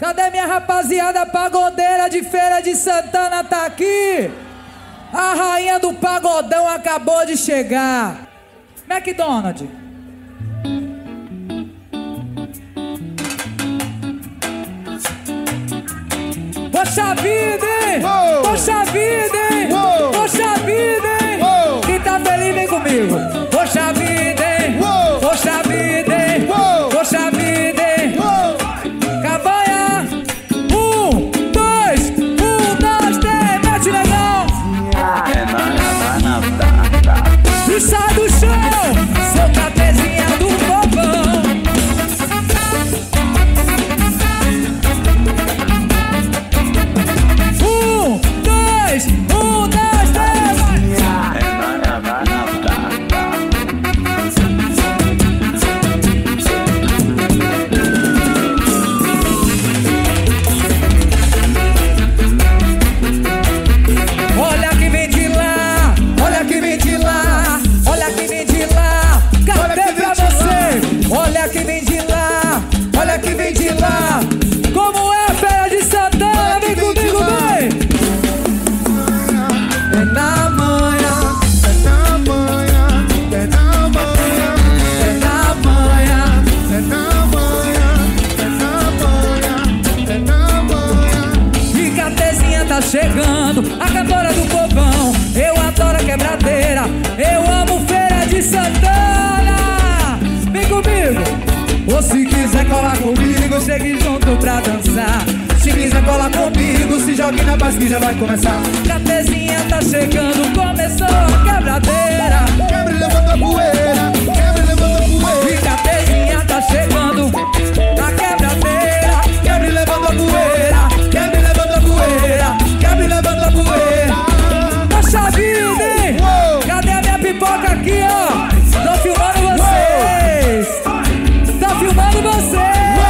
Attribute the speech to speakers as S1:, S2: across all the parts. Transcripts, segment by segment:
S1: Cadê minha rapaziada pagodeira de Feira de Santana? Tá aqui? A rainha do pagodão acabou de chegar. McDonald's. Poxa vida, hein? Poxa vida, hein? Poxa vida, hein? Quem tá feliz vem comigo. Poxa vida, hein? Poxa vida, hein? Poxa vida, hein? Cabanha. 1, 2, 3, mete legal. E sai do chão, sou cabezinha do povão. Como é a Feira de Santana? Vem comigo, vem! É na manhã, é na manhã, é na manhã, é na manhã, é na manhã, é na manhã, é na manhã. E Catezinha tá chegando, a cantora do povão. Eu adoro a quebradeira, eu amo Feira de Santana. Vem comigo! Ou se quiser colar comigo, chegue junto pra dançar. Se quiser colar comigo, se jogue na paz que já vai começar. Catezinha tá chegando, começou a quebradeira.
S2: Quebra e levanta a poeira, quebra e levanta a poeira.
S1: E Catezinha tá chegando, a quebradeira. Quebra e levanta a poeira, quebra e levanta a poeira, quebra e levanta a poeira. Poxa vida, hein? Cadê a minha pipoca aqui, ó? Tô filmando vocês. Tá filmando vocês!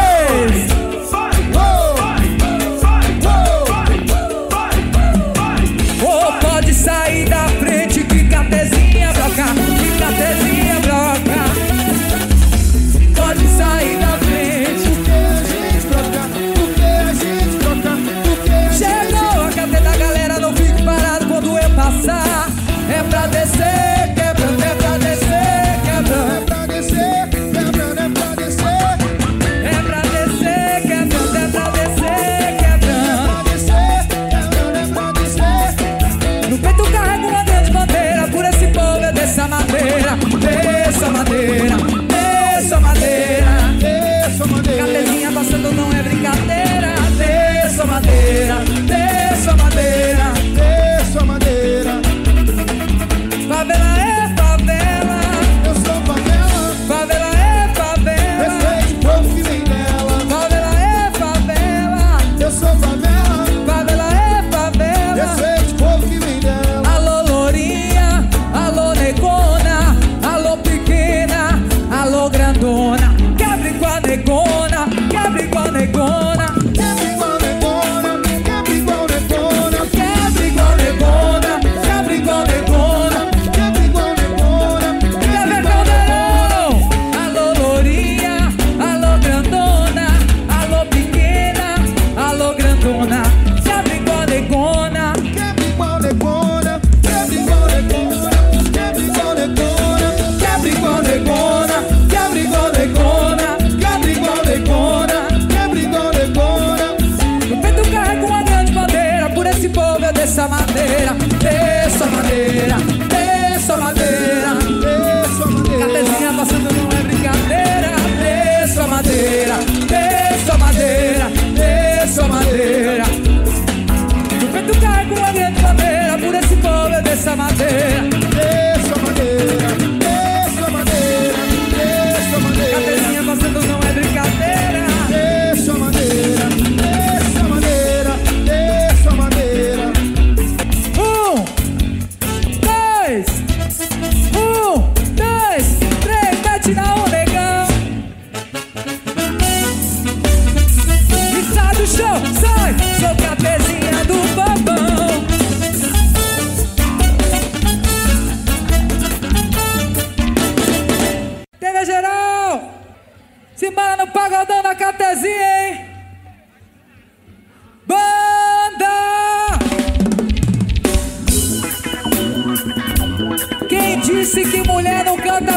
S1: Oh, pode sair da frente que Catezinha broca, que Catezinha broca. Pode sair da frente.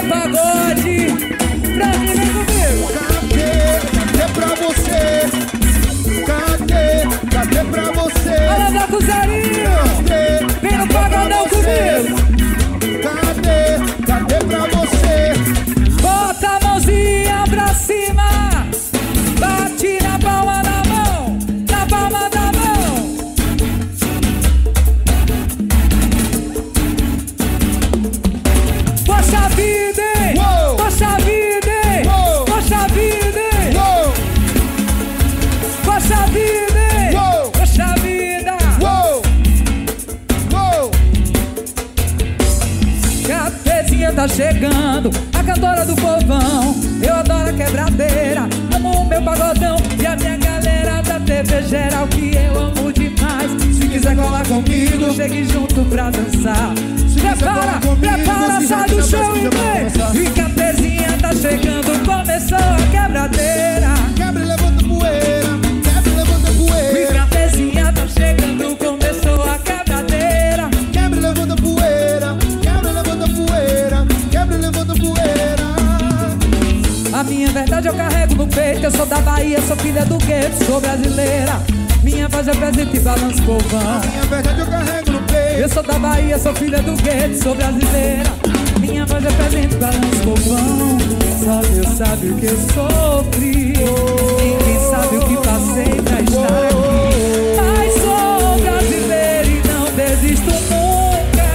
S3: pagode. Pra mim, vem comigo.
S2: Cadê pra você? Cadê pra você?
S3: Olha lá com o Zerinho. Vem no pagodão comigo.
S2: Cadê pra você?
S3: Bota a mãozinha pra cima. Bate na palma da mão. Na palma da mão. Poxa vida, hein?
S2: Uou!
S3: Poxa vida, hein?
S2: Uou!
S3: Poxa vida, hein?
S2: Uou!
S3: Poxa vida, hein?
S2: Uou!
S3: Poxa vida.
S2: Uou! Uou!
S3: Capezinha tá chegando, a cantora do povão. Eu adoro a quebradeira, amo o meu pagodão. E a minha galera da TV geral que eu amo demais. Se quiser colar comigo, chegue junto pra dançar. Prepara, sai do chão e vem. E Capezinha tá chegando, começou a quebradeira.
S2: Quebra e levanta poeira. Quebra e levanta
S3: E
S2: poeira.
S3: Capezinha tá chegando, começou a quebradeira.
S2: Quebra e levanta poeira. Quebra e levanta poeira. Quebra e levanta poeira.
S3: A minha verdade eu carrego no peito. Eu sou da Bahia, sou filha do gueto, sou brasileira. Minha voz é presente e balança o povão.
S2: Minha verdade eu carrego no peito.
S3: Eu sou da Bahia, sou filha do gueto, sou brasileira. Minha voz é presente e balança o povão. Só Deus sabe o que eu sofri. Ninguém sabe o que passei pra estar aqui. Mas sou brasileira e não desisto nunca.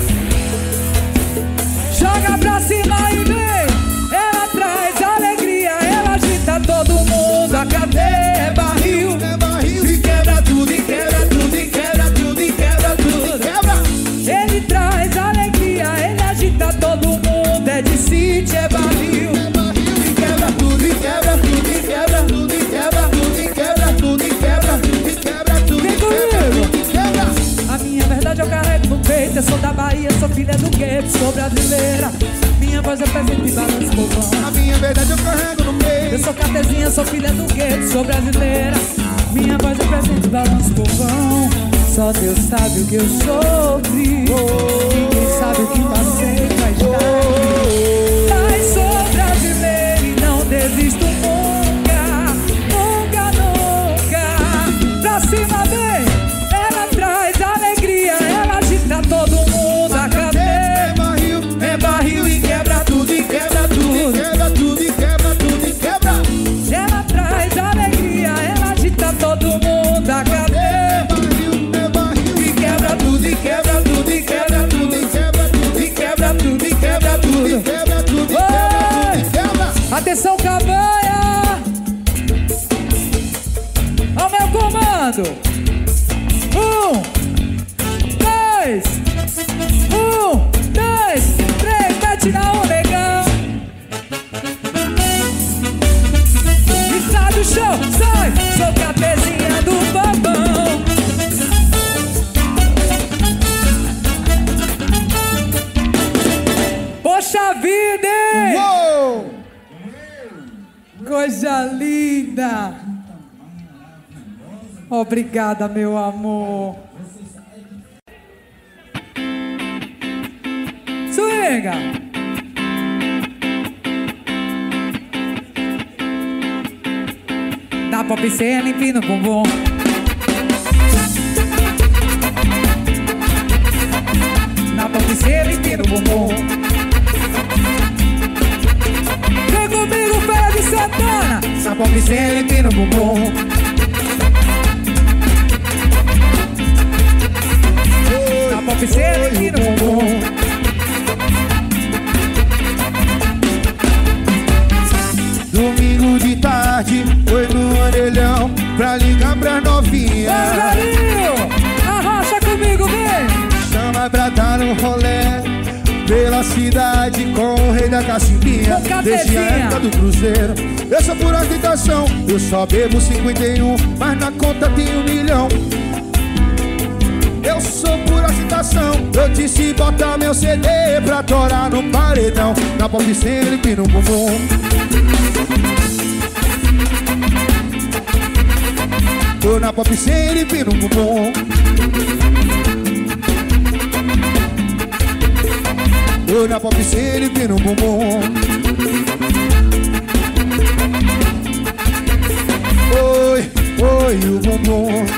S3: Joga pra cima e vem. Ela traz alegria, ela agita todo mundo. A cadeia é barril.
S2: É barril.
S3: E quebra tudo, e quebra tudo, e quebra tudo, e quebra tudo.
S2: Quebra.
S3: Ele traz alegria, ele agita todo mundo. É de City, é barril.
S2: É barril.
S3: E quebra tudo, e quebra tudo, e quebra tudo, e quebra tudo, e quebra tudo, e quebra tudo.
S2: E quebra tudo.
S3: Vem
S2: E quebra
S3: comigo.
S2: tudo. E quebra.
S3: A minha verdade eu carrego no peito. Eu sou da Bahia, sou filha do gueto, sou brasileira. Minha voz é presente e balança o povão.
S2: A minha verdade eu carrego no
S3: Eu
S2: peito.
S3: sou Capezinha, sou filha do gueto, sou brasileira. Minha voz é presente e balança o povão. Só Deus sabe o que eu sofri. Ninguém sabe o que passei pra estar aqui. Mas sou brasileira e não desisto nunca. Nunca, nunca. Pra cima vem. Ela traz alegria, ela agita todo mundo. A cadeia
S2: É barril.
S3: é barril e quebra tudo, e quebra tudo.
S2: Quebra tudo. E quebra tudo. E quebra.
S3: Ela traz alegria, ela agita todo mundo. A cadeia
S2: É barril. É barril.
S3: e quebra tudo, e quebra tudo, e quebra tudo.
S2: E quebra tudo.
S3: E quebra tudo, e quebra
S2: E
S3: tudo.
S2: quebra tudo. E
S3: Oi!
S2: quebra.
S3: Atenção, Cabanha! Ao meu comando! 1, 2, 3, mete na um, negão! E sai do chão, sai! Sou Capezinha do babão! Poxa vida, hein?
S2: Uou!
S3: Coisa linda! Obrigada, meu amor. Swinga! Dá pop cena, empina o bumbum. Dá pop cena, empina o bumbum. Vem comigo, Feira de Santana. Na pop cena, empina o bumbum. Na pop cena, empina o bumbum.
S2: Domingo de tarde, foi no orelhão pra ligar pra novinha.
S3: Ô, Galinho, arrocha comigo, vem.
S2: Chama pra dar um rolé pela cidade com o rei da cachimbinha.
S3: Com
S2: Desde a
S3: Capezinha.
S2: época do cruzeiro, eu sou por ostentação. Eu só bebo 51, mas na conta tem 1 milhão. Eu sou por ostentação. Eu disse bota meu CD pra torar no paredão. Na pop cena ele pina um bumbum. Tô na pop cena ele pina um bumbum. Tô na pop cena empina o bumbum. Oi, oi, o bumbum.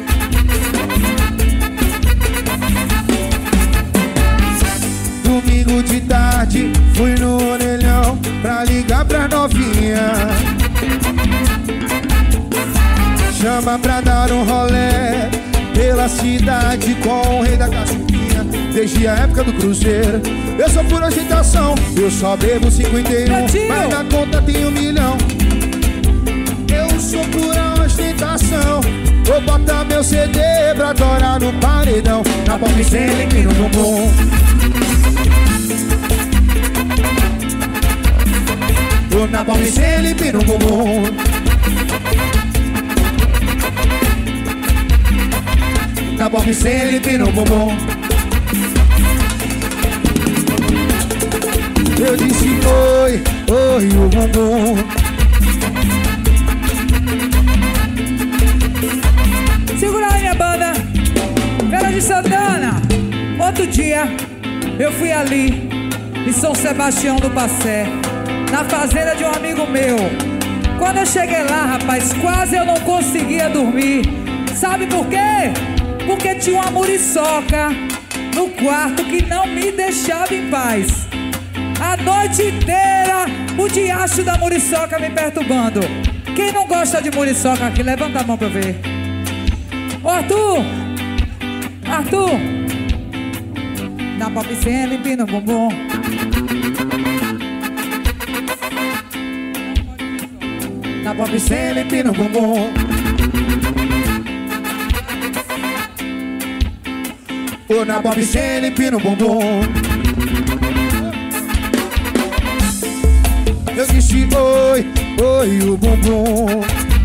S2: Domingo de tarde, fui no orelhão pra ligar pra novinha. Chama pra dar um rolé pela cidade com o rei da cachorrinha. Desde a época do cruzeiro, eu sou por agitação. Eu só bebo 51, mas na conta tem 1 milhão. Eu sou pura ostentação. Vou botar meu CD pra torar no paredão. Na pop cena e no bumbum. Tô na pop cena e no bumbum. Na pop cena e no bumbum. Eu disse oi, oi, o bumbum.
S3: Segura aí, minha banda. Feira de Santana. Outro dia eu fui ali em São Sebastião do Passé, na fazenda de um amigo meu. Quando eu cheguei lá, rapaz, quase eu não conseguia dormir. Sabe por quê? Porque tinha uma muriçoca no quarto que não me deixava em paz. A noite inteira o diacho da muriçoca me perturbando. Quem não gosta de muriçoca aqui, levanta a mão pra eu ver. Ô Arthur! Arthur! Na pop cena empina o bumbum.
S2: Na pop cena empina o bumbum. Tô na pop cena empina o bumbum. Eu disse oi, oi, o bumbum.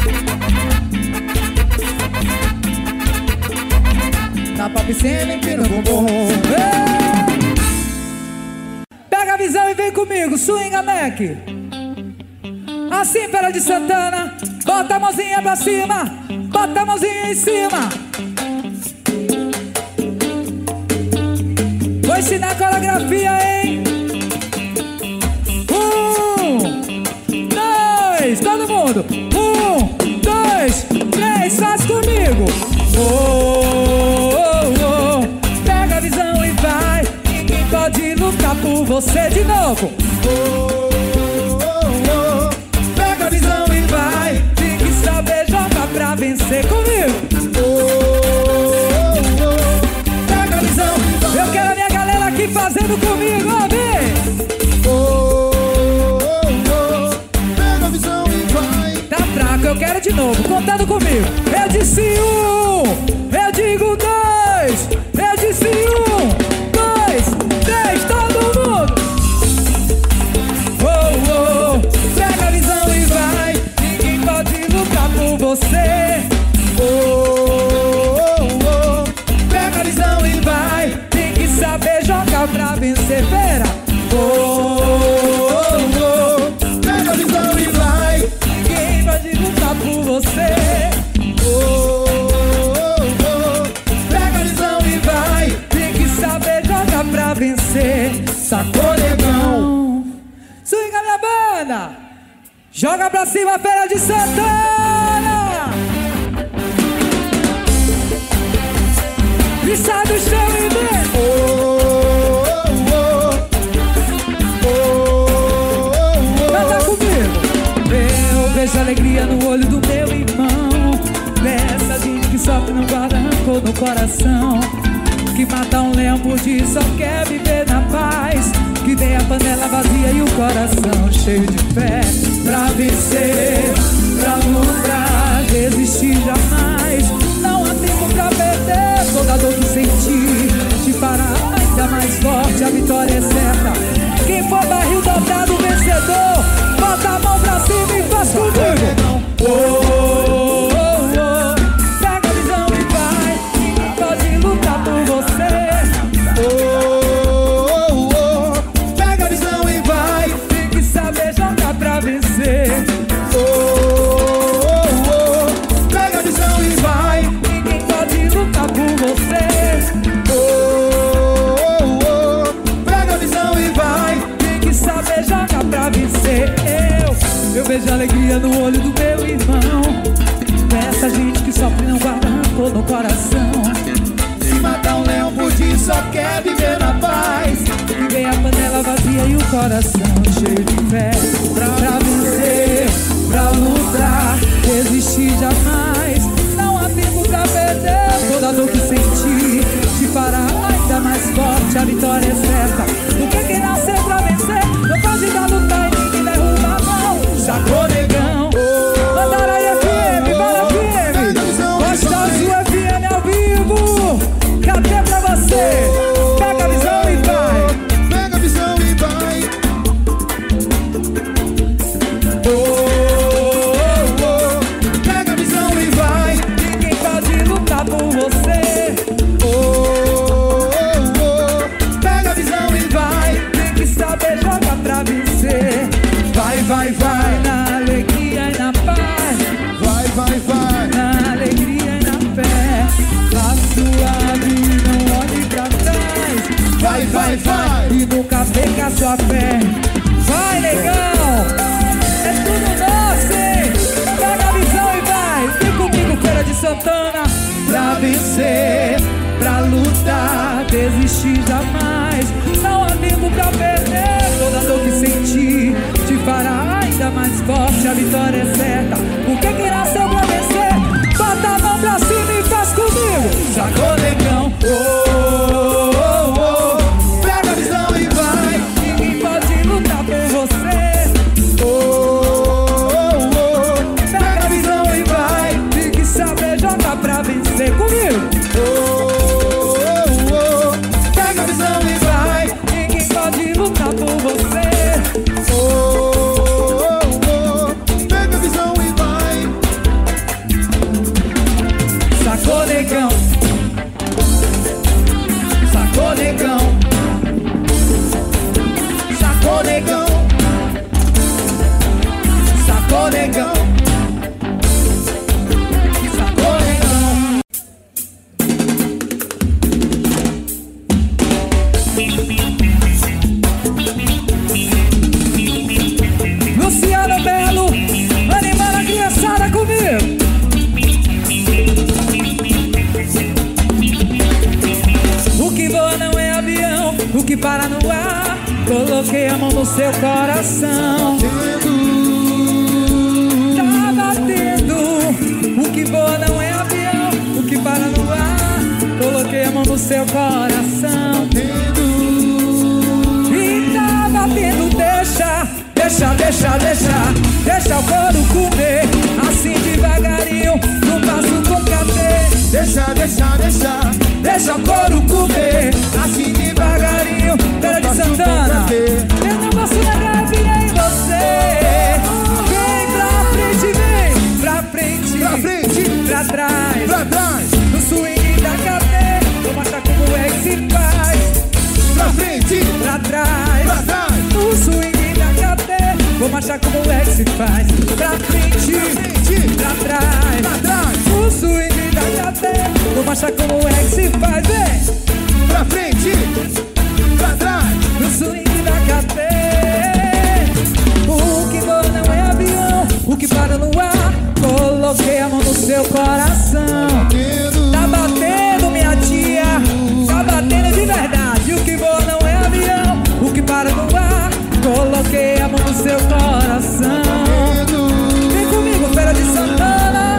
S2: Na pop cena empina o bumbum.
S3: Pega a visão e vem comigo, swinga Mac. Assim, Feira de Santana. Bota a mãozinha pra cima, bota a mãozinha em cima. Vou ensinar a coreografia, hein? 1, 2, todo mundo. 1, 2, 3, faz comigo. Pega a visão e vai. Ninguém pode lutar por você de novo. Pega a visão e vai. Tem que saber jogar pra vencer comigo. Pega a visão. Eu quero a minha galera aqui fazendo comigo, ó, vem.
S2: Pega a visão e vai.
S3: Tá fraco, eu quero de novo, contando comigo. Eu disse 1, eu digo 2, eu disse 1, 2, 3, todo mundo. Pega a visão e vai. Ninguém pode lutar por você. Pega a visão e vai. Tem que saber jogar pra vencer, Feira.
S2: Pega a visão e vai.
S3: Ninguém pode lutar por você. Pega a visão e vai. Tem que saber jogar pra vencer. Sacou, negão? Swinga, minha banda. Joga pra cima, Feira de Santana. E sai do chão e vem. Canta comigo. Eu vejo alegria no olho do meu irmão. Dessa gente que sofre não guarda rancor no coração. Que mata um leão por dia, só quer viver na paz. Que tem a panela vazia e o coração cheio de fé. Pra vencer, pra lutar, resistir jamais. Não há tempo pra perder, toda dor que sentir te fará ainda mais forte, a vitória é certa. Quem for barril dobrado, vencedor. Bota a mão pra cima e faz comigo. Pega a visão e vai. Ninguém pode lutar por você.
S2: Pega a visão e vai.
S3: Tem que saber jogar pra vencer.
S2: Pega a visão e vai.
S3: Ninguém pode lutar por você.
S2: Pega a visão
S3: no coração.
S2: Se matar um leão por dia só quer viver na paz.
S3: E vem a panela vazia e o coração cheio de fé. Pra vencer, pra lutar, resistir jamais. Não há tempo pra perder, toda dor que senti te fará ainda mais forte, a vitória é certa. O que quem nasceu pra vencer, não pode dar lutar e ninguém derruba não. Sacou, negão? Mandaraí FM, Bala FM, Gostoso FM ao vivo. Cadê pra você? Pega a visão e vai.
S2: Pega a visão e vai. Pega a visão e vai.
S3: Ninguém pode lutar por você.
S2: Pega a visão e vai.
S3: Tem que saber jogar pra vencer.
S2: Vai, vai, vai.
S3: Na alegria e na paz.
S2: Vai, vai, vai.
S3: Na alegria e na fé. A sua vida não olhe pra trás.
S2: Vai, vai, vai.
S3: E nunca perca a sua fé. Vai, negão. É tudo nosso, hein? Pega a visão e vai. Vem comigo, Feira de Santana. Pra vencer, pra lutar, desistir jamais. Não há tempo pra perder. Toda dor que senti te fará ainda mais forte, a vitória é certa. O que que nasceu pra vencer? Bota a mão pra cima e faz comigo. Sacou, negão?
S2: Pega a visão e vai.
S3: Ninguém pode lutar por você.
S2: Pega a visão e vai.
S3: Tem que saber jogar pra vencer comigo.
S2: Pega a visão e vai.
S3: Ninguém pode lutar por você.
S2: Pega a visão e vai.
S3: Sacou, negão? Sacou, negão?
S2: Sacou, negão.
S3: Sacou, negão? Sacou, negão? Luciano Belo, animando a criançada comigo. O que voa não é avião, o que para no ar. Coloquei a mão no seu coração. Tá batendo. O que voa não é avião, o que para no ar. Coloquei a mão no seu coração. E tá batendo, deixa o couro comer. Assim devagarinho, no passo com cadê. Deixa o couro comer. Assim devagarinho, Feira de Santana. Eu não posso negar, virei você. Vem pra frente, pra trás. No swing da cadeia, vou mostrar como é que se faz.
S2: Pra frente,
S3: Pra trás,
S2: pra trás.
S3: no swing da cadeia, vou mostrar como é que se faz. Pra frente, pra trás,
S2: Pra trás.
S3: no swing da cadeia, vou mostrar como é que se faz. Vem!
S2: Pra frente, pra trás.
S3: No swing da cadeia. O que voa não é avião, o que para no ar. Coloquei a mão no seu coração. Tá batendo, minha tia, tá batendo de verdade. O que voa não é avião, o que para no ar. Coloquei a mão no seu coração. Vem comigo, Feira de Santana.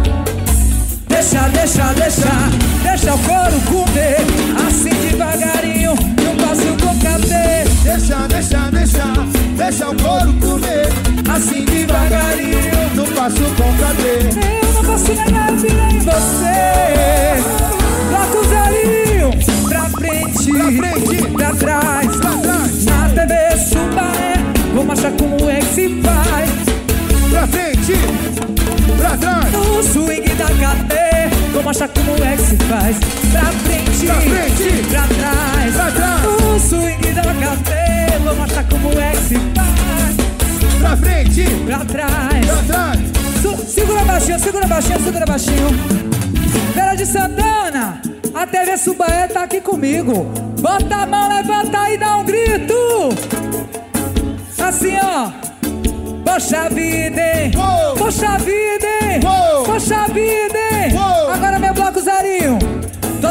S3: Deixa o couro comer. Assim devagarinho, eu passo com cadê.
S2: Deixa o couro comer.
S3: Assim devagarinho,
S2: Não passo com cadê.
S3: eu não posso negar, eu virei você. Bloco zerinho, pra frente, pra trás. Na TV Sumaré, vou mostrar como é que se faz.
S2: Pra frente, pra trás.
S3: No swing da cadeia, vou mostrar como é que se faz. Pra frente, pra trás.
S2: Pra trás.
S3: No swing da cadeia, vou mostrar como é que se faz.
S2: Pra frente,
S3: Pra trás.
S2: pra trás.
S3: Segura baixinho. Feira de Santana, a TV Subaé tá aqui comigo. Bota a mão, levanta e dá um grito. Assim, ó. Poxa vida, hein?
S2: Uou!
S3: Poxa vida, hein?
S2: Uou!
S3: Poxa vida, hein?
S2: Uou!
S3: Agora meu bloco 0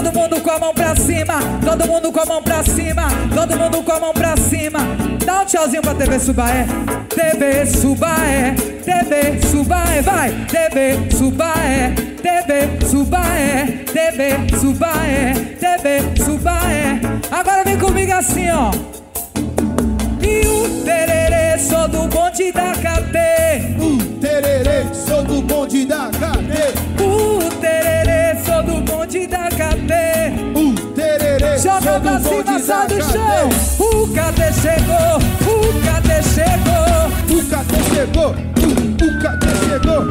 S3: Todo mundo com a mão pra cima, todo mundo com a mão pra cima, todo mundo com a mão pra cima. Dá um tchauzinho pra TV Subaé. TV Subaé, TV Subaé, vai. TV Subaé, TV Subaé, TV Subaé, TV Subaé. Agora vem comigo assim, ó. E o tererê, sou do bonde da cadeia.
S2: Tererê, sou do bonde da cadeia.
S3: Tererê, sou do bonde da cadeia.
S2: Tererê,
S3: joga pra cima, sai do chão. O cadê chegou, o cadê chegou.
S2: O cadê chegou, o cadê chegou.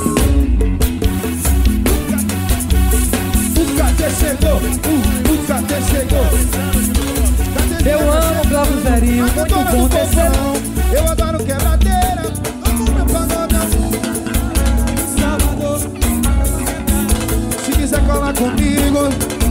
S2: O cadê chegou, o cadê chegou.
S3: Eu amo Bloco Zerinho, muito bom terceirão.
S2: Eu adoro quebradeira, amo meu pagodão. Salvador. Se quiser colar comigo,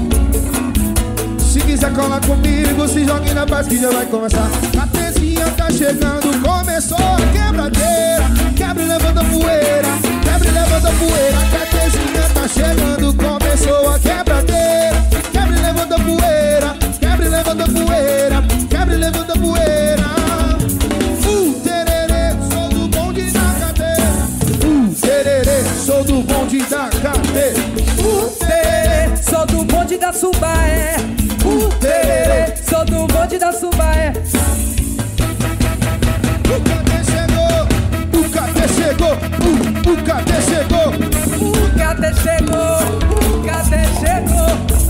S2: se quiser colar comigo, se jogue na paz que já vai começar. A Tezinha tá chegando, começou a quebradeira. Quebra e levanta poeira, quebra e levanta poeira. A Tezinha tá chegando, começou a quebradeira. Quebra e levanta poeira, quebra e levanta poeira, quebra e levanta poeira. Tererê, sou do bonde da cadeia. Tererê, sou do bonde da cadeia.
S3: Tererê, sou do bonde da Subaé. Tererê, sou do bonde da Subaé.
S2: O cadê chegou, o cadê chegou, o cadê chegou.
S3: O cadê chegou, o cadê chegou.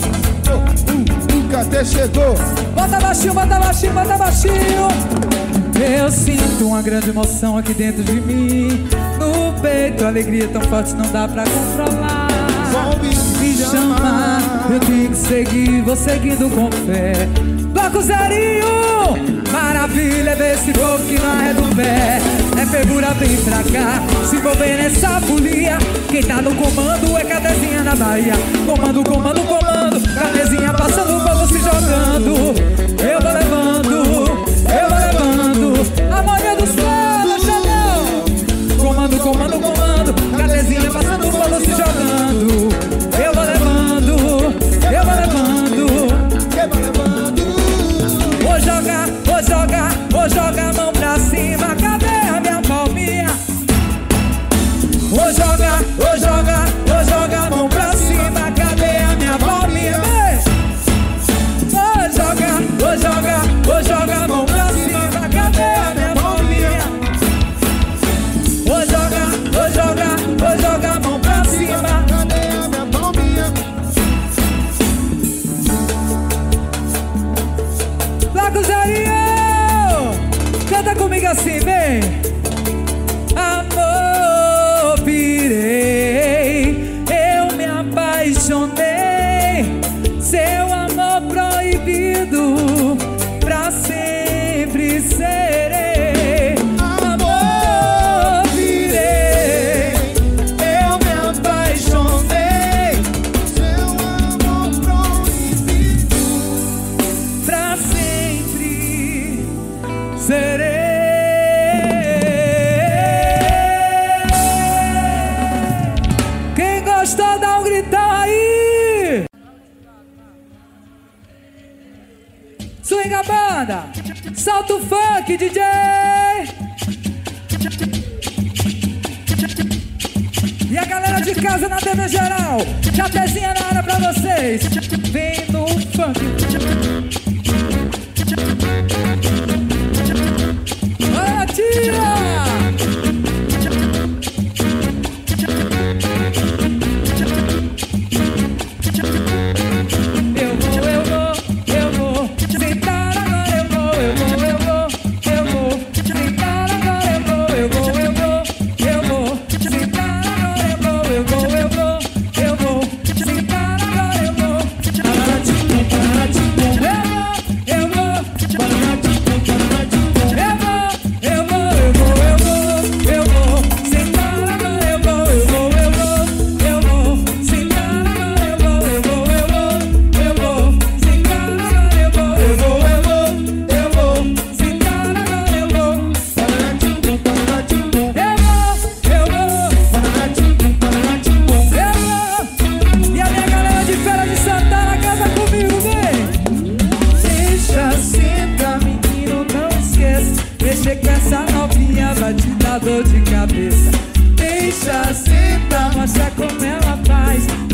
S2: O cadê chegou.
S3: Bota baixinho, bota baixinho, bota baixinho. Eu sinto uma grande emoção aqui dentro de mim. No peito, a alegria tão forte não dá pra controlar.
S2: Me
S3: Chama, eu tenho que seguir, vou seguindo com fé. Bloco Zerinho, maravilha, vê esse povo que não é do pé. É figura, vem pra cá, se envolver nessa folia. Quem tá no comando é Cadezinha na Bahia. Comando, comando, comando, Cadezinha passando o povo se jogando. Eu vou levando, eu vou levando. A manhã do sol, chegou. Comando, comando, comando, Cadezinha passando o povo se jogando. Eu vou levando, eu vou levando.
S2: Eu vou levando.
S3: Vou jogar, vou jogar, vou jogar a mão pra cima. Cadê a minha palminha? Vou jogar, vou jogar, vou jogar a mão pra cima. Cadê a minha palminha? Vou jogar, vou jogar, vou jogar a mão pra cima. Cadê a minha palminha? Vou jogar, vou jogar, vou jogar a mão pra cima.
S2: Cadê a minha palminha?
S3: Bloco Zerinho, canta comigo assim, vem. Amor, virei, eu me apaixonei. Seu amor proibido, pra sempre serei. Amor, virei, eu me apaixonei.
S2: Seu amor proibido,
S3: Pra sempre serei. Quem gostou, dá um gritão aí. Swing a banda, solta o funk, DJ. E a galera de casa na TV geral, Cadezinha na área pra vocês. Vem no funk. Olha, tira! Eu vou sentar agora, eu vou sentar agora, eu vou sentar agora, eu vou sentar agora, eu vou.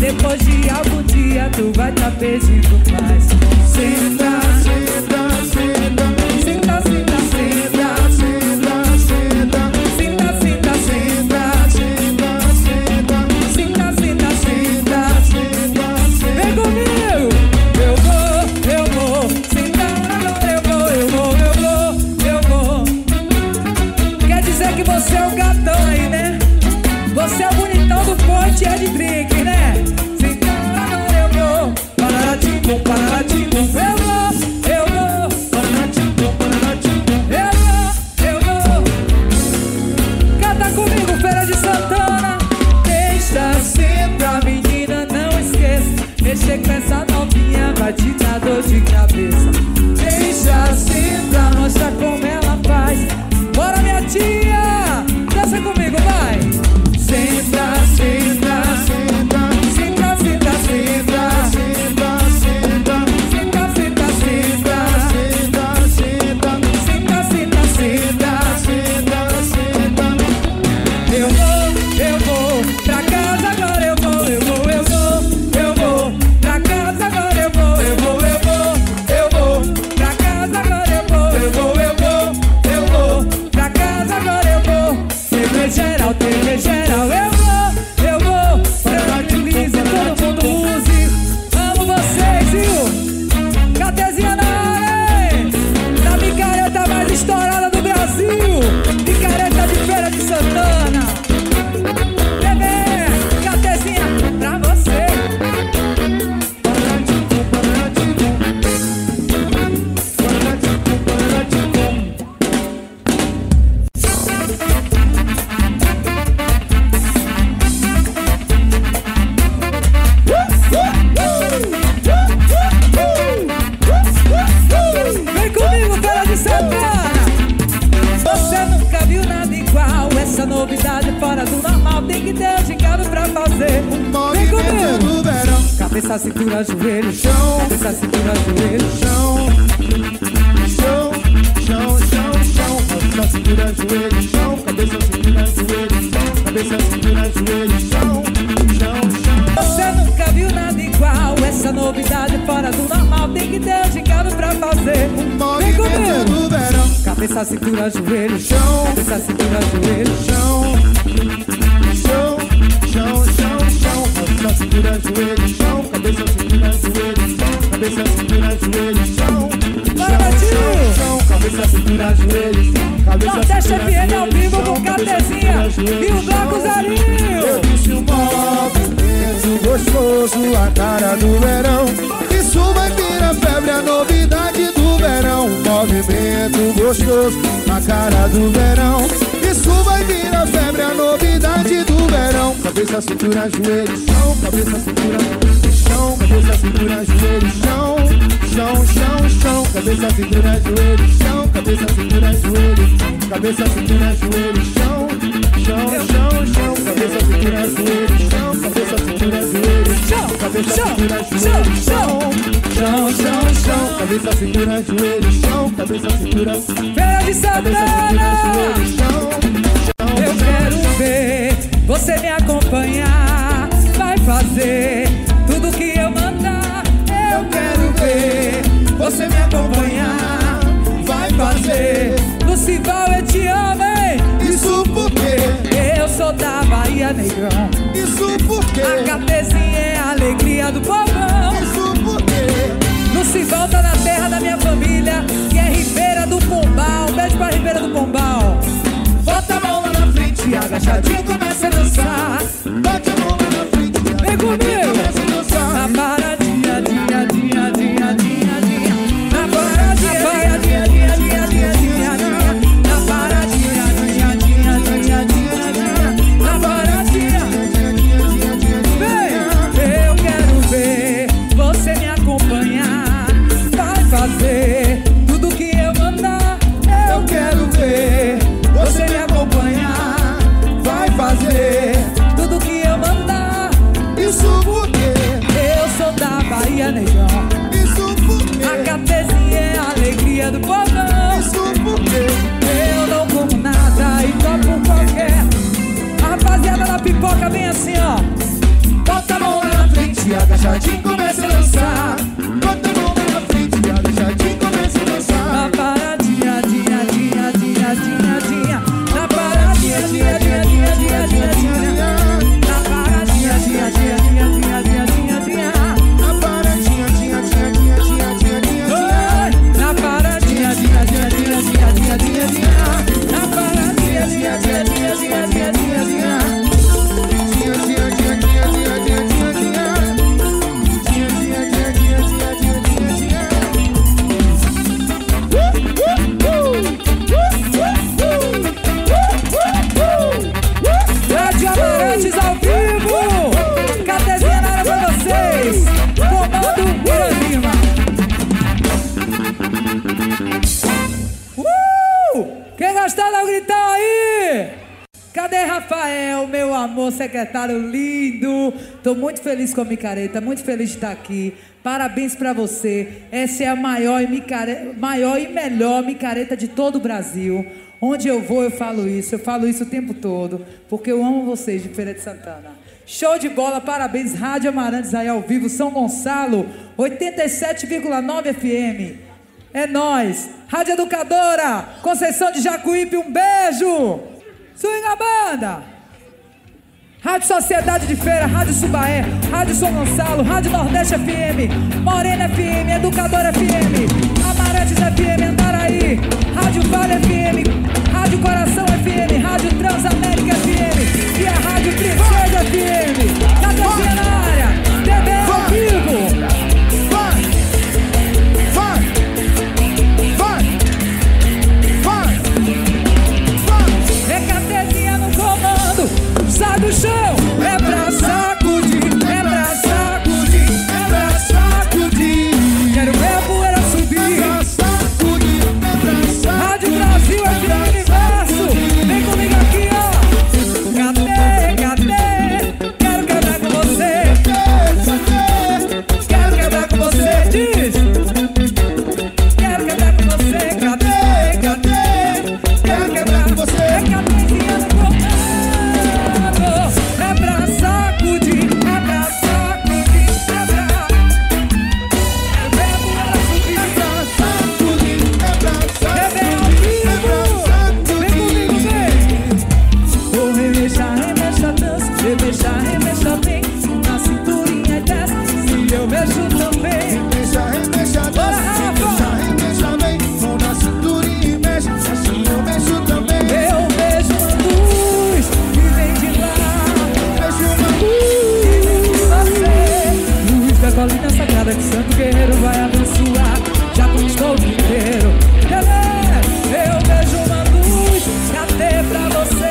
S3: Depois de algum dia tu vai tá pedindo mais. Senta,
S2: Senta, senta,
S3: senta, senta, senta.
S2: senta, senta,
S3: Senta, senta, senta.
S2: senta, senta,
S3: Senta, senta, senta.
S2: senta,
S3: Vem comigo! Eu vou sentar agora, eu vou. Quer dizer que você é o gatão aí, né? Você é o bonitão do ponte, é de drink, né? Sentar agora, eu vou. Pararatim-bum, pararatim-bum. Eu vou.
S2: pararatim-bum, pararatim-bum.
S3: Eu vou. Canta comigo, Feira de Santana. Deixa sempre a menina, não esqueça. Mexer com essa novinha vai te dar dor de cabeça. Deixa sempre a mostra como ela faz. Bora, minha tia! Dança comigo, vai! Senta, senta,
S2: Senta,
S3: senta, senta, senta.
S2: senta, senta,
S3: Senta, senta, senta.
S2: senta, senta,
S3: Senta, senta, senta.
S2: senta, senta.
S3: Eu vou pra casa agora, eu vou pra casa agora, eu vou pra casa agora, eu vou pra casa agora, eu vou. TV geral, eu vou pra tranquilize todo mundo músico. Amo vocês, viu? Catezinha na área, hein? Na micareta mais estourada do Brasil, micareta de Feira de Santana. Bebê, Catezinha pra você. Vem comigo, Feira de Santana. Você nunca viu nada igual. Essa novidade fora do normal. Tem que ter um gingado pra fazer. Vem
S2: Movimento
S3: comigo.
S2: do verão.
S3: Cabeça, cintura, joelho,
S2: Chão.
S3: cabeça, cintura, joelho.
S2: Chão, chão, chão, chão, chão. Cabeça, cintura, joelho, chão. Cabeça, cintura, joelho, chão. Cabeça, cintura, joelho, chão, chão, chão.
S3: Você nunca viu nada igual. Essa novidade fora do normal. Tem que ter um gingado pra fazer. Vem
S2: Movimento
S3: comigo.
S2: do verão.
S3: Cabeça, cintura, joelho,
S2: Chão.
S3: cabeça, cintura, joelho.
S2: Chão, chão, chão, chão, chão. Cabeça, cintura, joelho, chão. Cabeça, cintura, joelho, chão. Cabeça, cintura, joelho, chão.
S3: Bora, Betinho.
S2: Chão, cabeça, cintura, joelho, chão. Cabeça,
S3: Nordeste
S2: cintura,
S3: FM ao
S2: joelho,
S3: vivo
S2: chão.
S3: com
S2: Cabeça,
S3: Catezinha
S2: cintura, joelho,
S3: e o Bloco
S2: chão.
S3: Zarinho.
S2: Eu disse um movimento gostoso, a cara do verão. Isso vai virar febre, a novidade do verão. Movimento gostoso, a cara do verão. Isso vai virar febre, a novidade do verão. Cabeça, cintura, joelho, chão. Cabeça, cintura, chão. Cabeça, cintura, joelho, chão. Chão, chão, chão. Cabeça, cintura, joelho, chão. Cabeça, cintura, joelho. Cabeça, cintura, joelho, chão. Chão, chão, chão. Cabeça, cintura, joelho, chão. Cabeça, cintura, joelho, chão. Cabeça, cintura, joelho, chão. Chão, chão, chão. Cabeça, cintura, joelho, chão. Cabeça, cintura,
S3: Feira de Santana.
S2: joelho, chão.
S3: Eu quero ver você me acompanhar. Vai fazer tudo que eu mandar. Eu quero ver você me acompanhar. Vai fazer Lucival, eu te amo, hein?
S2: Isso porque,
S3: Eu sou da Bahia, negrão.
S2: isso porque,
S3: A Catezinha é a alegria do povão.
S2: isso porque.
S3: Lucival tá na terra da minha família, que é Ribeira do Pombal. Beijo pra Ribeira do Pombal. Bota a mão lá na frente, agachadinho começa a dançar.
S2: Bate a mão lá na frente,
S3: Vem comigo.
S2: começa a dançar.
S3: Na paradinha, dinha, dinha, dinha, dinha, dinha. Na paradinha, dinha, dinha, dinha, dinha, dinha, dinha. Na paradinha, dinha, dinha, dinha, dinha, dinha. Na paradinha. Vem, eu quero ver você me acompanhar. Vai fazer tudo que eu mandar. Eu quero ver você me acompanhar. Vai fazer tudo que eu mandar.
S2: Isso porque,
S3: Eu sou da Bahia, negão.
S2: isso porque,
S3: A Catezinha é a alegria do povão.
S2: isso porque.
S3: Eu não como nada e topo qualquer. A rapaziada da pipoca vem assim, ó. Bota a mão lá na frente.
S2: Aleijadinho começa a dançar. Bota a mão na frente, aleijadinho começa a dançar.
S3: Na paradinha, dinha, dinha, dinha, dinha, dinha. Na paradinha, dinha, dinha, dinha, dinha, dinha, dinha. Na paradinha, dinha, dinha, dinha, dinha, dinha, dinha, dinha.
S2: Na paradinha, dinha, dinha, dinha, dinha, dinha, dinha.
S3: Na paradinha, dinha, dinha, dinha, dinha, dinha, dinha, dinha. Na paradinha, dinha, dinha, dinha, dinha, dinha, dinha, dinha. Rádio Amarantes ao vivo. Catezinha na área pra vocês. Comando Mira Lima. Quem gostou, dá um gritão aí. Cadê Rafael, meu amor, secretário lindo? Tô muito feliz com a micareta, muito feliz de estar aqui. Parabéns pra você. Essa é a maior e melhor micareta de todo o Brasil. Onde eu vou, eu falo isso o tempo todo, porque eu amo vocês de Feira de Santana. Show de bola, parabéns, Rádio Amarantes aí ao vivo, São Gonçalo, 87,9 FM. É nóis. Rádio Educadora, Conceição de Jacuípe, um beijo. Swing a banda. Rádio Sociedade de Feira, Rádio Subaé, Rádio São Gonçalo, Rádio Nordeste FM, Morena FM, Educadora FM, Amarantes FM, Andaraí, Rádio Vale FM, Rádio Coração FM, Rádio Transamérica FM e a Rádio Princesa FM. Catezinha na área, TV ao vivo. É Catezinha no comando, sai do chão, é pra sacudir, é pra sacudir, é pra sacudir. Quero ver a poeira subir. Rádio Brasil é de universo. Vem comigo aqui, ó. Cadê, cadê? Quero quebrar com você. Quero quebrar com você. Diz. Quero quebrar com você. Cadê, cadê? Quero quebrar com você. É Catezinha no comando. É pra sacudir, é pra sacudir, é pra. Quero ver a poeira subir. Vem ao vivo. Vem comigo, vem. Vou remexar, remexa, dança. Remexar, remexa, vem. Na cinturinha e desce. Se eu mexo também.
S2: Remexa, remexa,
S3: Bora,
S2: dança.
S3: Rafa.
S2: Remexa, remexa, vem. Mão na cintura e mexe. Assim eu mexo também.
S3: Eu vejo uma luz que vem de lá.
S2: Mexo uma
S3: Que vem de você. Luz da colina sagrada que Santo Guerreiro vai abençoar. Já conquistou o inteiro. Eu vejo uma luz, cadê pra você?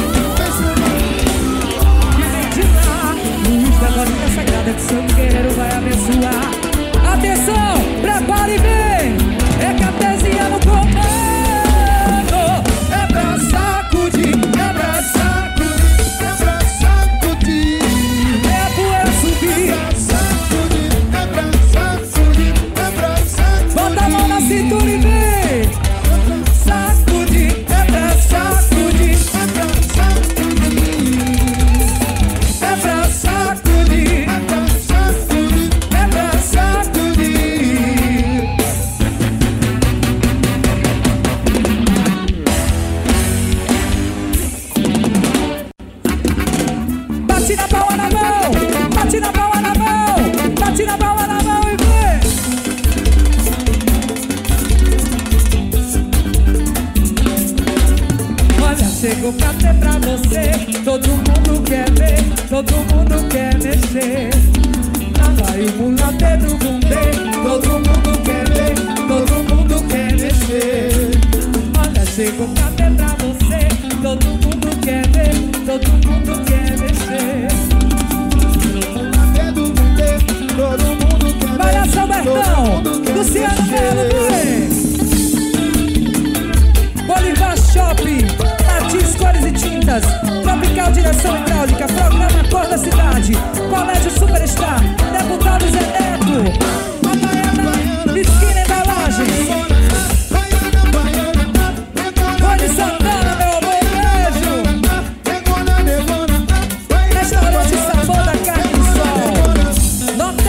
S3: Que vem de lá. Luz da colina sagrada que Santo Guerreiro vai abençoar. Atenção, prepare e vem. É Catezinha no comando. É pra sacudir, é pra sacudir,
S2: é pra sacudir.
S3: é a poeira subir.
S2: É pra sacudir, é pra sacudir.
S3: Bota a mão na cintura e vem. Sacudir, é pra sacudir,
S2: É pra sacudir.
S3: é pra sacudir,
S2: É pra sacudir.
S3: é pra sacudir. Bate na palma na mão, bate na palma na mão, bate na palma na mão e vem. Olha, chegou pra ter pra você. Todo mundo quer ver, todo mundo quer mexer. Lá vai o mulate do bumbê. Todo mundo quer ver, todo mundo quer mexer. Olha, chegou pra ter pra você. Todo mundo quer ver, todo mundo quer mexer.
S2: Todo mundo quer ver.
S3: Olha, São Bertão, Luciano Melo, vem. Bolivar Shopping, Martins Cores e Tintas, Tropical Direção Hidráulica, Programa Cor da Cidade, Colégio Superstar, Deputado Zé Neto, Havaiana, Esquina Embalagens, Rony Santana, meu amor, beijo. Restaurante Sabor da Carne do Sol, Norte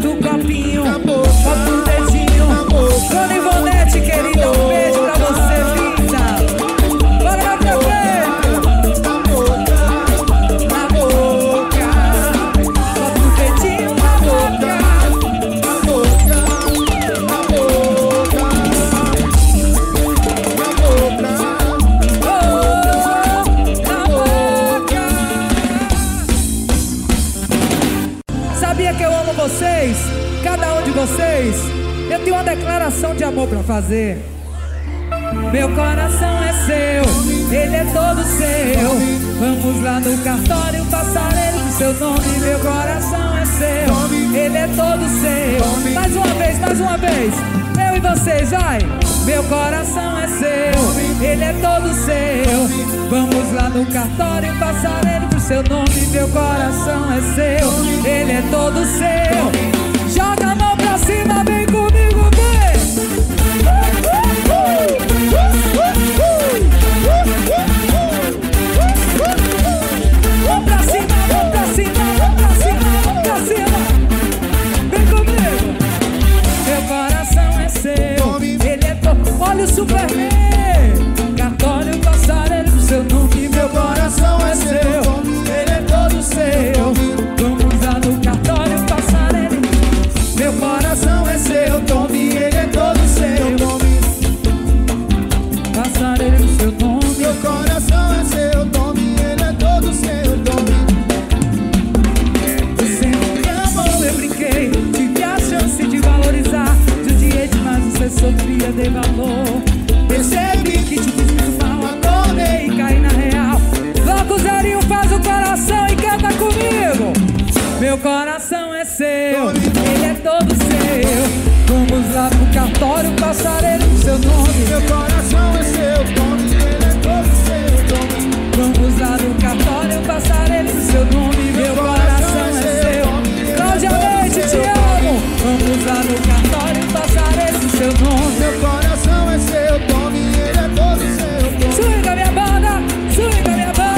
S3: do copinho,
S2: na boca,
S3: bota o dedinho.
S2: na boca,
S3: Dona Ivonete, querida, um beijo pra você, linda. Bora, meu prefeito.
S2: na boca,
S3: Na boca, bota o dedinho na boca.
S2: na boca, na boca, na boca.
S3: Na boca. Sabia que eu amo vocês? Cada um de vocês. Eu tenho uma declaração de amor pra fazer. Meu coração é seu, ele é todo seu. Vamos lá no cartório passar ele com seu nome. Meu coração é seu, ele é todo seu. Mais uma vez, eu e vocês, vai. Meu coração é seu, ele é todo seu. Vamos lá no cartório passar ele com seu nome. Meu coração é seu, ele é todo seu. Joga a mão pra cima, vem comigo, vem. Vamos pra cima, vamos pra cima, vamos pra cima, vamos pra cima. Vem comigo. Meu coração é seu, ele é todo. Olha o Superman. Cartório passarelo pro seu nome. Meu coração é seu, ele é todo seu. Vamos lá no cartório passarelo. Meu coração é seu, Tommy, ele é todo seu. Passarelo pro seu nome.
S2: Meu coração é seu, Tommy, ele é todo seu, Tommy.
S3: Você me amou, eu brinquei, tive a chance de valorizar. Judiei demais, você sofria, dei valor. Percebi que te fiz muito mal, acordei e caí na real. Logo zerinho faz o coração e canta comigo. Meu coração é seu, ele é todo seu. Vamos lá pro cartório passar ele com seu nome.
S2: Meu coração é seu, Tommy, ele é todo seu, Tommy.
S3: Vamos lá no cartório passar ele com seu nome. Meu coração é seu. Cláudia Leite, te amo. Vamos lá no cartório passar ele com seu nome.
S2: Meu coração é seu, Tommy, ele é todo seu, Tommy.
S3: Swinga minha banda, swinga minha banda.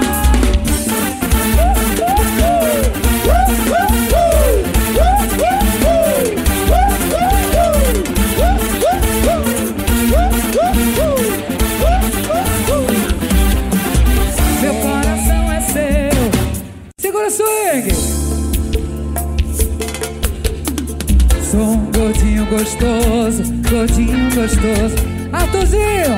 S3: Meu coração é seu. Segura o swing. Sou um gordinho gostoso, gordinho gostoso. Arthurzinho.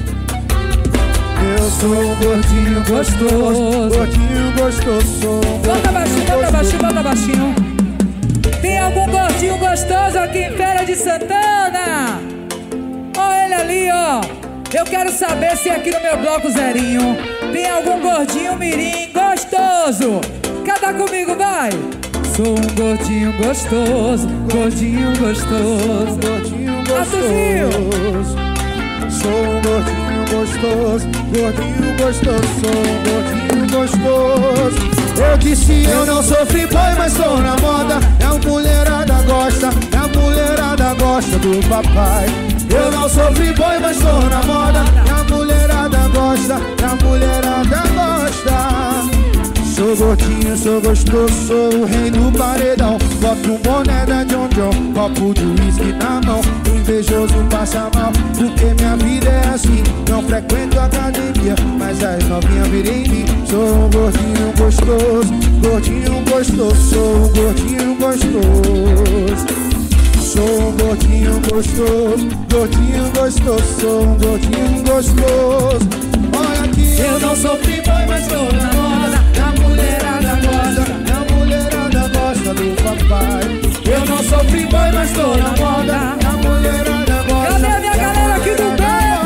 S2: Eu sou um gordinho gostoso, gordinho gostoso, sou um
S3: Bota baixinho, bota baixinho,
S2: gostoso.
S3: bota baixinho. Tem algum gordinho gostoso aqui em Feira de Santana? Ó ele ali, ó. Eu quero saber se aqui no meu bloco zerinho tem algum gordinho mirim gostoso. Canta comigo, vai. Sou um gordinho gostoso, gordinho gostoso.
S2: Gordinho
S3: Arthurzinho.
S2: gostoso, sou um gordinho gostoso, gordinho gostoso, sou um gordinho gostoso. Eu disse eu não sou free boy, mas tô na moda. É a mulherada gosta, é a mulherada gosta do papai. Eu não sou free boy, mas tô na moda. É a mulherada gosta, é a mulherada gosta. Sou gordinho, sou gostoso, sou o rei do paredão. Boto um boné da John John, copo de uísque na mão. O invejoso passa mal, porque minha vida é assim. Não frequento academia, mas as novinhas viram em mim. Sou um gordinho gostoso, gordinho gostoso. Sou um gordinho gostoso. Sou um gordinho gostoso, gordinho gostoso. Sou um gordinho gostoso. Olha aqui,
S3: Eu não sou free boy, mas tô na moda. A mulherada gosta.
S2: a mulherada gosta do papai.
S3: Eu não sou free boy, mas tô na moda.
S2: A mulherada gosta.
S3: Cadê a minha galera aqui do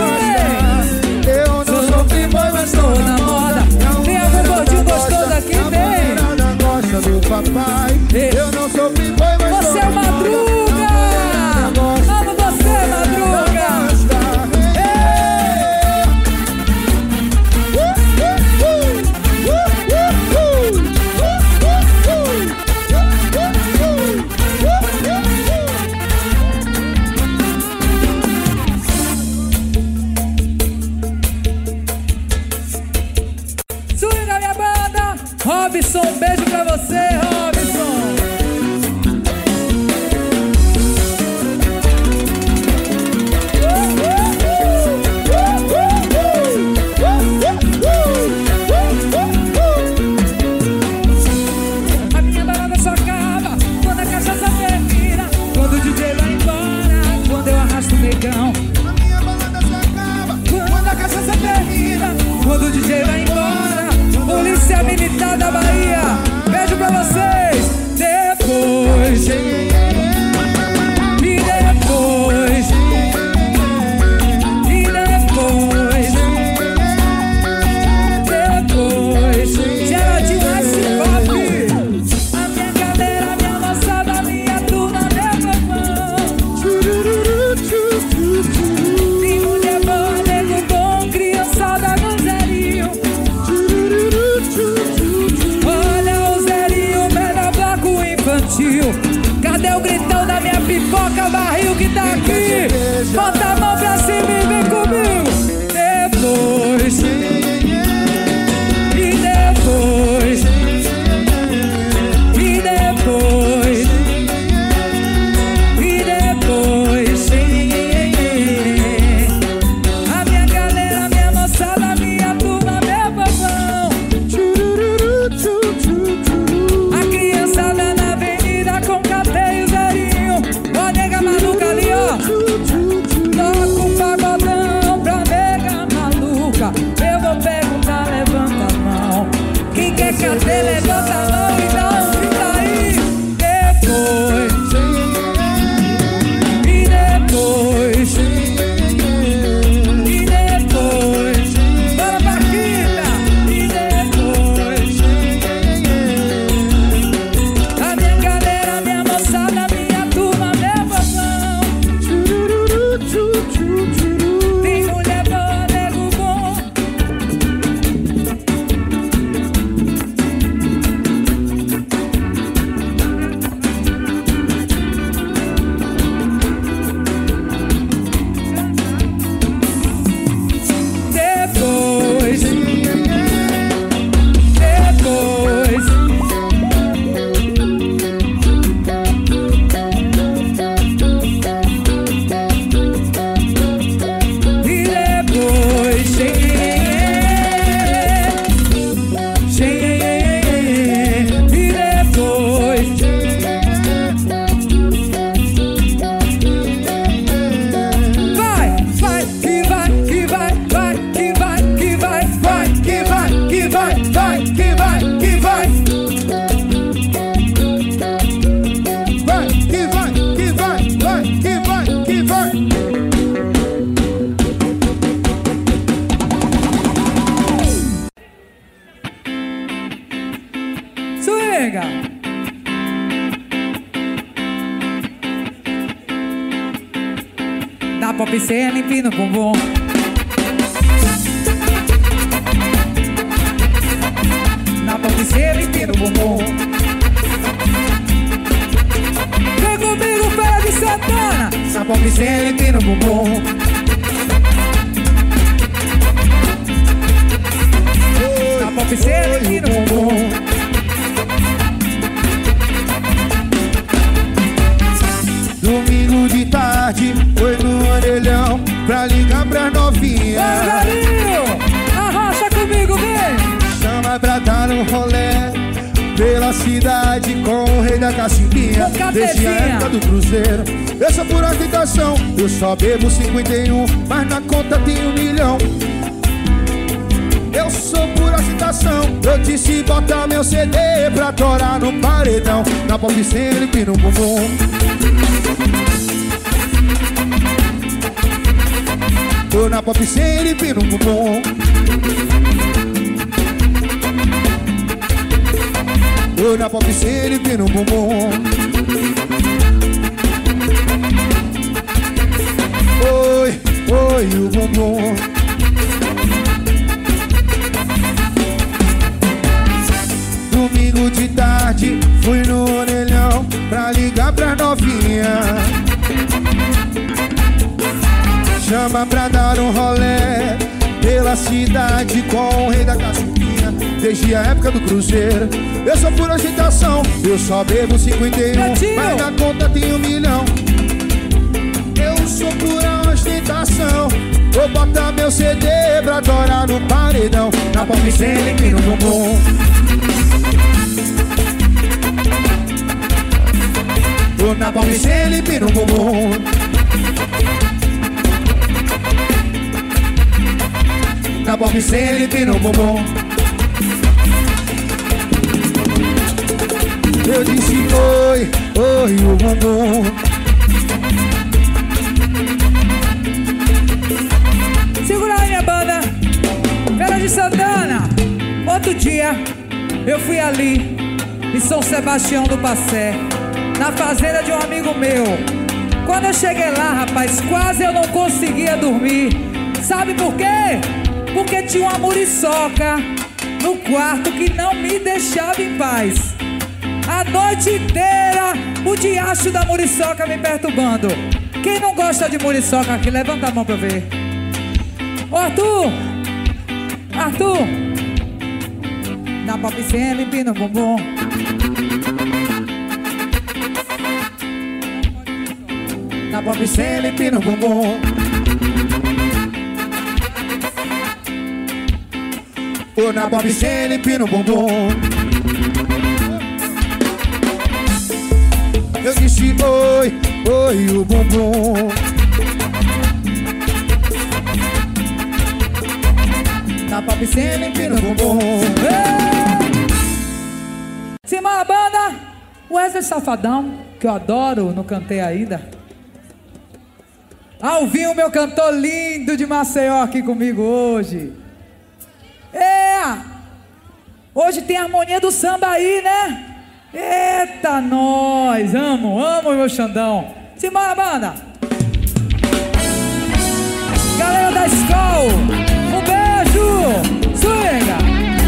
S3: baby?
S2: Eu não sou free boy, mas
S3: Tô na moda. Tem algum gordinho gostoso aqui?
S2: A
S3: Tem.
S2: mulherada gosta do papai. Eu não sou free boy, mas
S3: Você
S2: tô
S3: é
S2: na moda.
S3: Madruga. Amo você, Madruga. Swinga minha banda. Robson, um beijo pra você, Robson. Cadê o gritão da minha pipoca, barril que tá aqui? Bota a mão pra cima e vem comigo. Depois, e depois, e depois, e depois. A minha galera, a minha moçada, a minha turma, meu povão. A criançada na avenida com cadeia e zerinho. Ó, nega maluca ali, ó. Toca um pagodão pra nega maluca. Eu vou perguntar, levanta a mão. Quem quer cadê, levanta a mão e dá um grito aí. Depois, e depois, e depois. Bora, Paquita. E depois. A minha galera, a minha moçada, a minha turma, meu povão. Tem mulher boa, nego bom. Depois, depois. E depois, e depois. Vai, vai, que vai, que vai, vai, que vai, que vai, vai, que vai, que vai, vai, que vai, que vai.
S2: Vai, que vai, que vai, vai, que vai, que vai.
S3: Swinga. Na pop cena empina o bumbum. Na pop cena empina o bumbum. Vem comigo, Feira de Santana. Na pop cena empina o bumbum. Na pop cena empina o bumbum.
S2: Domingo de tarde, foi no orelhão pra ligar pra novinha.
S3: Ô, Galinho, arrocha comigo, vem.
S2: Chama pra dar um rolé pela cidade com o rei da cacimbinha.
S3: Com cabecinha.
S2: Desde a época do cruzeiro, eu sou por ostentação. Eu só bebo 51, mas na conta tem 1 milhão. Eu sou por ostentação. Eu disse bota meu CD pra torar no paredão. Na pop sempre no bumbum. Tô na pop sempre no bumbum. Tô na pop sempre no bumbum. Oi, oi o bumbum. Domingo de tarde, fui no orelhão pra ligar pra novinha. Chama pra dar um rolé pela cidade com o rei da cacimbinha. Desde a época do cruzeiro, eu sou por ostentação. Eu só bebo 51, mas na conta tem 1 milhão. Eu sou pura ostentação. Vou botar meu CD pra torar no paredão. Na pop sempre no bumbum. Tô na pop sempre no bumbum. Na pop sempre no bumbum. Eu disse oi, oi o bumbum.
S3: Segura aí, minha banda. Feira de Santana. Outro dia, eu fui ali em São Sebastião do Passé, na fazenda de um amigo meu. Quando eu cheguei lá, rapaz, quase eu não conseguia dormir. Sabe por quê? Porque tinha uma muriçoca no quarto que não me deixava em paz. A noite inteira o diacho da muriçoca me perturbando. Quem não gosta de muriçoca aqui, levanta a mão pra eu ver. Ô Arthur! Arthur! Na pop sem limpinho no bumbum. Na pop sem limpinho no bumbum.
S2: Ô, na pop sem limpinho no bumbum. Eu disse oi, oi, o bumbum.
S3: Na pop sem limpinho no bumbum. Simbora, banda! Wesley Safadão, que eu adoro, não cantei ainda. Alvinho, meu cantor lindo de Maceió aqui comigo hoje. Hoje tem a harmonia do samba aí, né? Eita, nós! Amo meu Xandão. Simbora, banda! Galera da escola, um beijo! Swinga!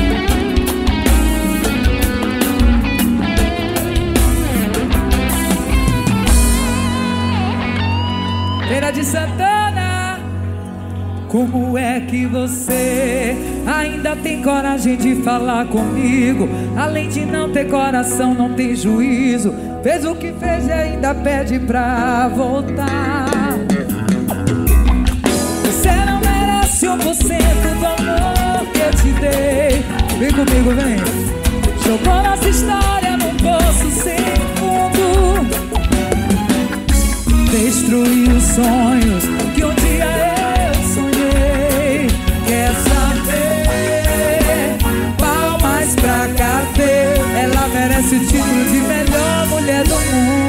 S3: Feira de Santana, como é que você ainda tem coragem de falar comigo? Além de não ter coração, não tem juízo. Fez o que fez e ainda pede pra voltar. Você não merece 1% do amor que eu te dei. Vem comigo, vem. Jogou nossa história num poço sem fundo. Destruiu os sonhos que um dia eu sonhei. Quer saber? Palmas pra Catê. Ela merece o título de melhor mulher do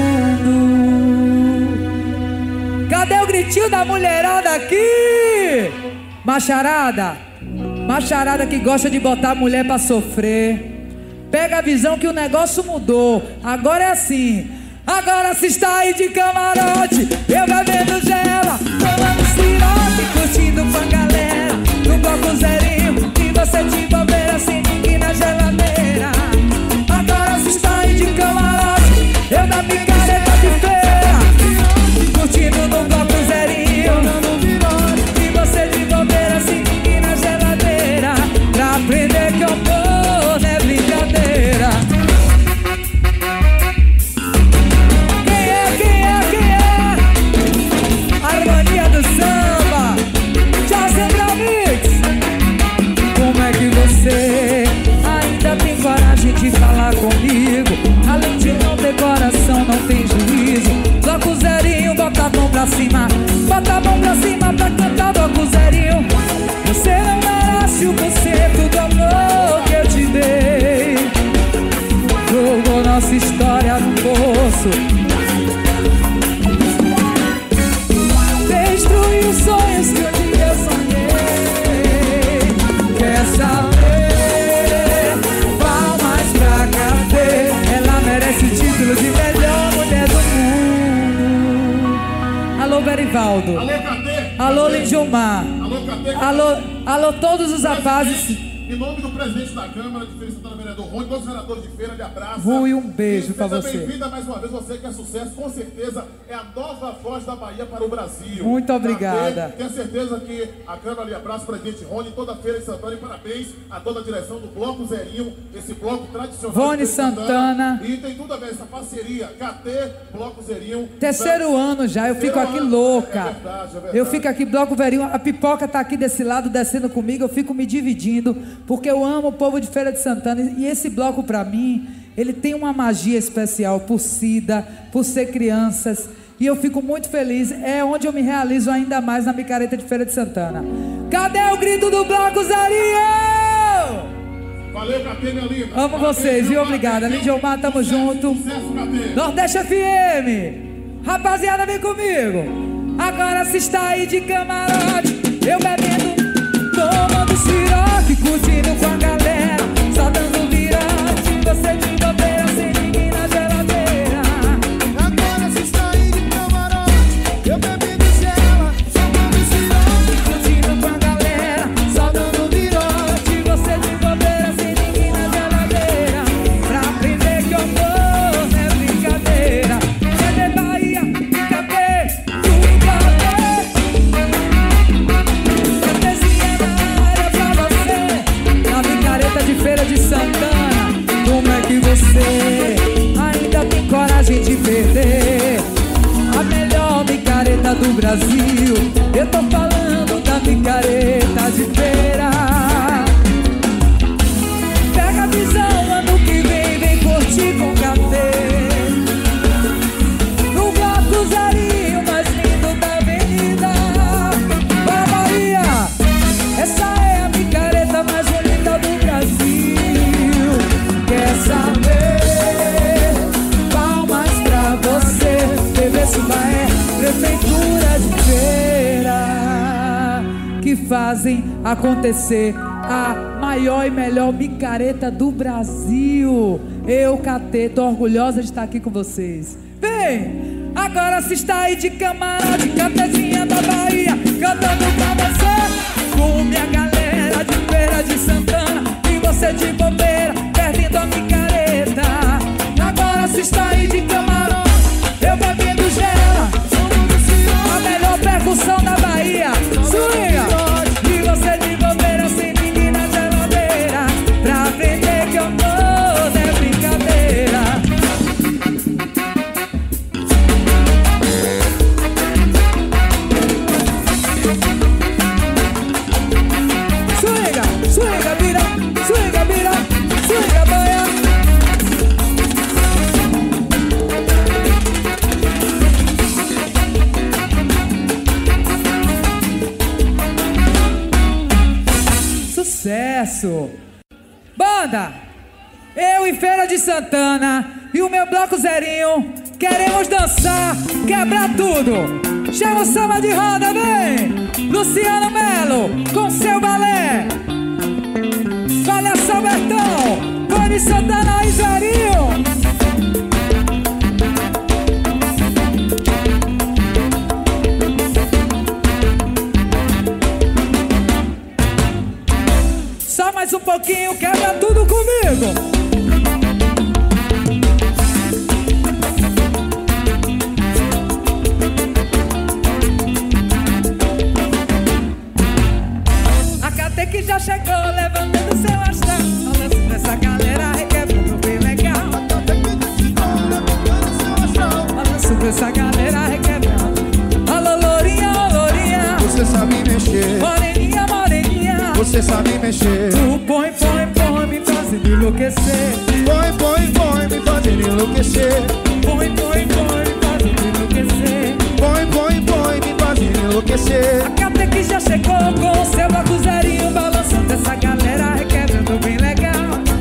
S3: mundo. Cadê o gritinho da mulherada aqui? Macharada, macharada que gosta de botar a mulher pra sofrer. Pega a visão que o negócio mudou. Agora é assim. Agora se está aí de camarote, eu bebendo gela, tomando siroque, curtindo com a galera, no bloco zerinho, e você de bobeira sem ninguém na geladeira. Agora se está aí de camarote, eu na picareta de feira, curtindo no bloco zerinho, e você de bobeira sem ninguém na geladeira, pra aprender que eu tô, não é brincadeira. Harmonia do samba, tchau, Central Mix. Como é que você ainda tem coragem de falar comigo? Além de não ter coração, não tem juízo. Toca o zerinho, bota a mão pra cima. Bota a mão pra cima pra cantar, toca o zerinho. Você não merece 1% do amor que eu te dei. Jogou nossa história no poço. Destruí os sonhos que um dia eu sonhei. Quer saber? Palmas pra Catê. Ela merece o título de melhor mulher do mundo. Alô, Berivaldo.
S4: Alô, Catê.
S3: Alô, Lindomar.
S4: Alô, Catê.
S3: Alô, todos os rapazes.
S4: Em nome do presidente da Câmara de Feira de Santana, vereador Rony, todos os vereadores de feira, de abraço.
S3: Rui, um beijo pra você.
S4: Seja bem-vinda mais uma vez, você que é sucesso, com certeza é a nova voz da Bahia para o Brasil.
S3: Muito obrigada.
S4: Tenho certeza que a Câmara lhe abraça, o presidente Rony, toda a Feira de Santana, e parabéns a toda a direção do Bloco Zerinho, esse bloco tradicional.
S3: Rony Santana.
S4: E tem tudo a ver, essa parceria, KT, Bloco Zerinho.
S3: Terceiro ano já, eu fico aqui louca.
S4: É verdade.
S3: Eu fico aqui, Bloco Verinho, a pipoca tá aqui desse lado, descendo comigo, eu fico me dividindo, porque eu amo o povo de Feira de Santana, e esse bloco pra mim, ele tem uma magia especial por Cida, por ser crianças, e eu fico muito feliz, é onde eu me realizo ainda mais na micareta de Feira de Santana. Cadê o grito do Bloco Zerinho?
S4: Valeu, Catê, minha linda.
S3: Amo vocês, viu? Obrigada. Lindomar, tamo junto.
S4: Sucesso, Catê.
S3: Nordeste FM, rapaziada, vem comigo. Agora se está aí de camarote, eu bebendo, tomando siroque, curtindo com a galera, só dando virote, você de bobeira sem ninguém na geladeira.
S2: Agora se está aí de camarote, eu bebendo gela, tomando siroque,
S3: Curtindo com a galera, só dando virote, você de bobeira sem ninguém na geladeira, pra aprender que eu tô, coragem de perder a melhor micareta do Brasil. Eu tô falando da micareta de feira. Pega a visão, ano que vem curtir com café no bloco zerinho mais lindo da avenida. Para Bahia, essa é a micareta mais bonita do Brasil. Quer saber? Palmas pra você. TV Subaé, prefeitura de feira, que fazem acontecer a maior e melhor micareta do Brasil. Eu, Catê, tô orgulhosa de estar aqui com vocês. Vem! Agora se está aí de camarote, Catezinha da Bahia, cantando pra você, com minha galera de Feira de Santana, e você de bobeira, perdendo a micareta. Agora se está aí de camarote, eu bebendo gela, a melhor percussão da Bahia, swinga. E você de bobeira, sem ninguém na geladeira, pra aprender que eu tô é brincadeira. Swinga, swinga, vira, swinga, vira, swinga, Bahia. Sucesso! Banda, eu e Feira de Santana e o meu bloco zerinho queremos dançar, quebrar tudo. Chama o samba de roda, vem! Luciano Melo com seu balé. Palhação Bertão, Feira de Santana e zerinho. Só mais um pouquinho, quebra tudo comigo. A Cate que já chegou, levantando seu astral, balançando dessa galera, requebrando bem legal. Balançando dessa galera, requebrando. Alô, lourinha, ô lourinha,
S2: Você sabe mexer,
S3: moreninha, moreninha.
S2: você sabe mexer.
S3: Tu põe, põe, põe, me fazendo enlouquecer.
S2: Põe, põe, põe, me fazendo enlouquecer.
S3: Põe, põe, põe, me fazendo enlouquecer.
S2: Põe, põe, põe, me fazendo enlouquecer.
S3: A Cate que já chegou com o seu bloco zerinho, balançando essa galera, requebrando bem legal.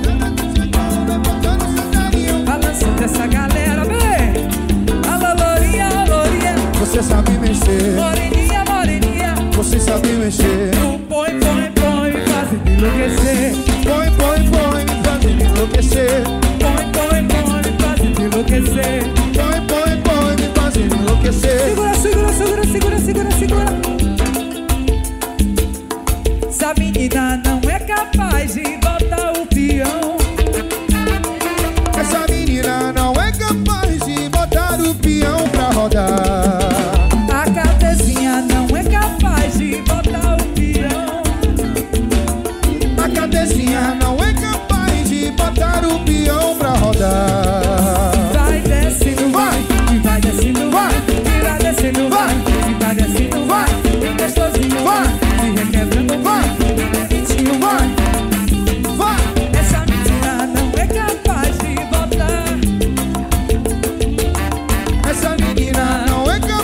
S3: Balançando essa galera, vem! Alô, lourinha, lourinha,
S2: Você sabe mexer,
S3: moreninha, moreninha.
S2: você sabe mexer.
S3: Tu põe, põe, põe, me fazendo enlouquecer.
S2: Põe, põe, põe, me fazendo enlouquecer.
S3: Põe, põe, põe, me fazendo enlouquecer.
S2: Põe, põe, põe, me fazendo enlouquecer.
S3: Segura, segura, segura, segura, segura, segura. Essa menina não é capaz de botar o peão.
S2: Essa menina não é capaz de botar o peão pra rodar.
S3: A Catezinha não é capaz de botar o peão.
S2: A Catezinha não é capaz de botar o peão pra rodar.
S3: Vai descendo, vai, e vai descendo, vai, e vai descendo, vai, e vai descendo, vai, e gostosinho, vai, e requebrando, vai, e bonitinho, vai,
S2: Vai,
S3: essa menina não é capaz de botar.
S2: essa menina não é capaz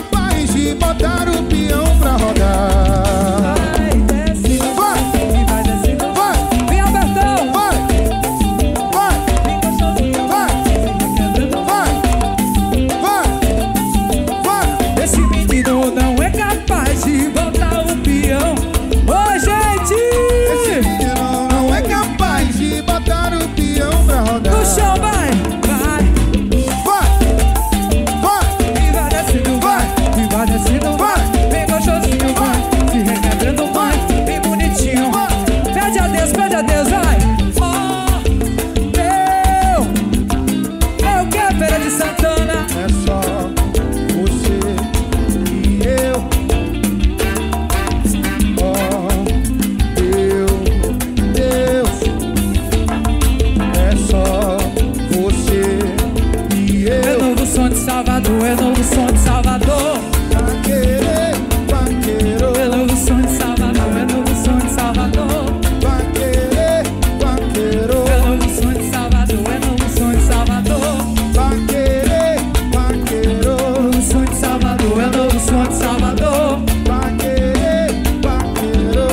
S3: Salvador, é novo som de Salvador.
S2: Vaqueiro, vaqueiro,
S3: É novo som de Salvador, é novo som de Salvador.
S2: vaqueiro, vaqueiro,
S3: É novo som de Salvador, é novo som de Salvador.
S2: vaqueiro, vaqueiro,
S3: Novo som de Salvador, é novo som de Salvador.
S2: vaqueiro, vaqueiro.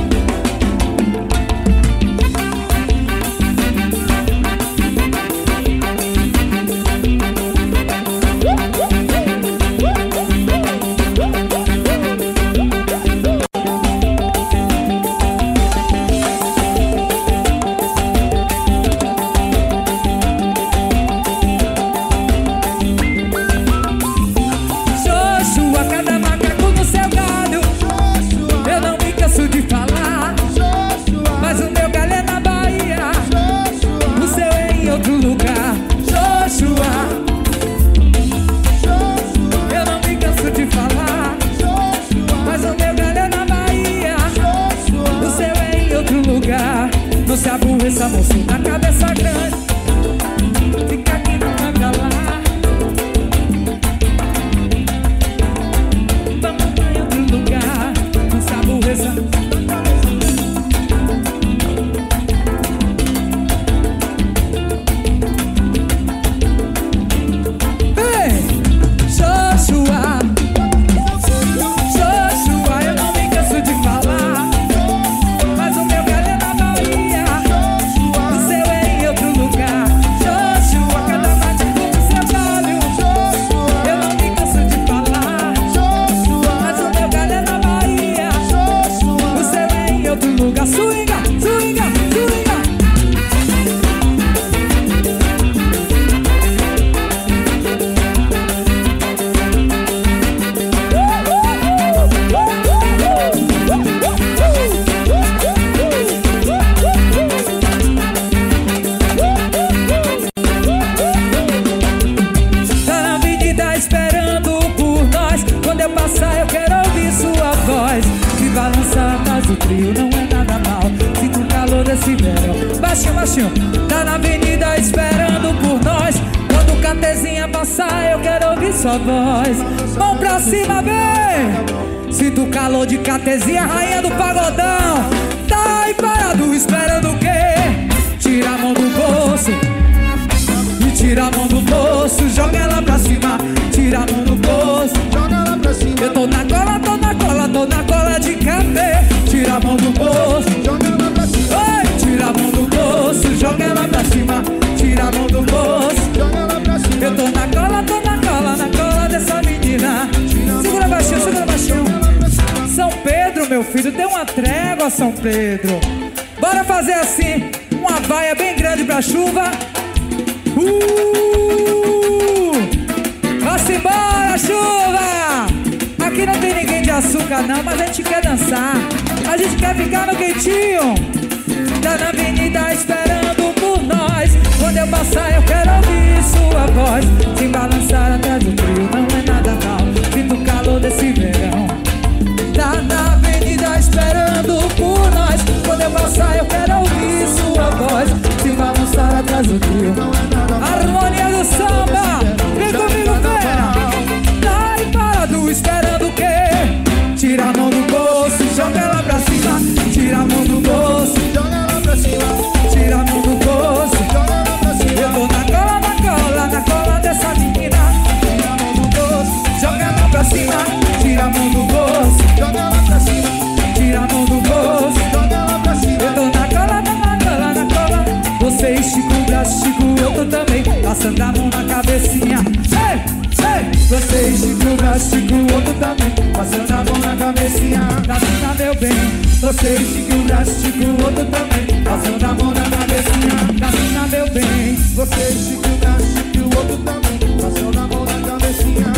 S3: Joshua, cada macaco no seu galho. Eu não me canso de falar, mas o meu galho é na Bahia, o seu é em outro lugar. Joshua, eu não me canso de falar, mas o meu galho é na Bahia, o seu é em outro lugar. Não se aborreça, moço, na cabeça grande, fica aqui, não anda lá. Vamos em outro lugar, não se aborreça. Ei, Joshua, Joshua, eu não me canso de falar, mas o meu galho é na Bahia, o seu é em outro lugar. Joshua, cada macaco no seu galho. Eu não me canso de falar, mas o meu galho é na Bahia, o seu é em outro lugar. Swinga, swinga, swinga. Tá na avenida esperando por nós. Quando eu passar eu quero ouvir sua voz. Se balançar atrás do trio não é nada mal. Sinto o calor desse verão. Baixinho, baixinho. Tá na avenida esperando por nós. Quando o catezinha passar eu quero ouvir sua voz. Mão pra cima, vem. Sinto o calor de catezinha, rainha do pagodão. Tá aí parado esperando o quê? Tira a mão do bolso e tira a mão do bolso, joga ela pra cima. Tira a mão do bolso.
S2: Joga lá pra cima,
S3: Eu tô na cola, tô na cola, tô na cola de café. Tira a mão do bolso.
S2: joga lá pra cima,
S3: Oi, tira a mão do bolso, joga ela pra cima. Tira a mão do bolso.
S2: joga lá pra cima.
S3: Eu tô na cola dessa menina. Segura baixinho, segura baixinho. São Pedro, meu filho, dê uma trégua, São Pedro. Bora fazer assim, uma vaia bem grande pra chuva. Vá-se embora, chuva! Aqui não tem ninguém de açúcar não, mas a gente quer dançar. A gente quer ficar no quentinho. Tá na avenida esperando por nós. Quando eu passar eu quero ouvir sua voz. Se balançar atrás do trio não é nada mal. Sinto o calor desse verão. Tá na avenida esperando por nós. Quando eu passar eu quero ouvir sua voz. Se balançar atrás do trio não é nada mal. Harmonia do samba, vem comigo, fera. Tá aí parado esperando o quê? Tira a mão do bolso, joga ela pra cima. Tira a mão do bolso,
S2: Joga lá pra cima,
S3: tira a mão do bolso.
S2: joga lá pra cima.
S3: Eu tô na cola dessa menina.
S2: Tira a mão do bolso,
S3: Joga ela pra cima, tira a mão do bolso.
S2: joga lá pra cima,
S3: Tira a mão do bolso.
S2: joga lá pra cima.
S3: Eu tô na cola, na cola. Você estica o braço, estica o outro também. Passando a mão na cabecinha. Ei, ei. Você estica o braço, estica o outro também. Passando a mão na cabecinha. Cabeça, meu bem. Você estica o braço, estica o outro também. Passando a mão na cabecinha. Cabeça, meu bem.
S2: Você estica o braço, estica o outro também. Passando a mão na cabecinha.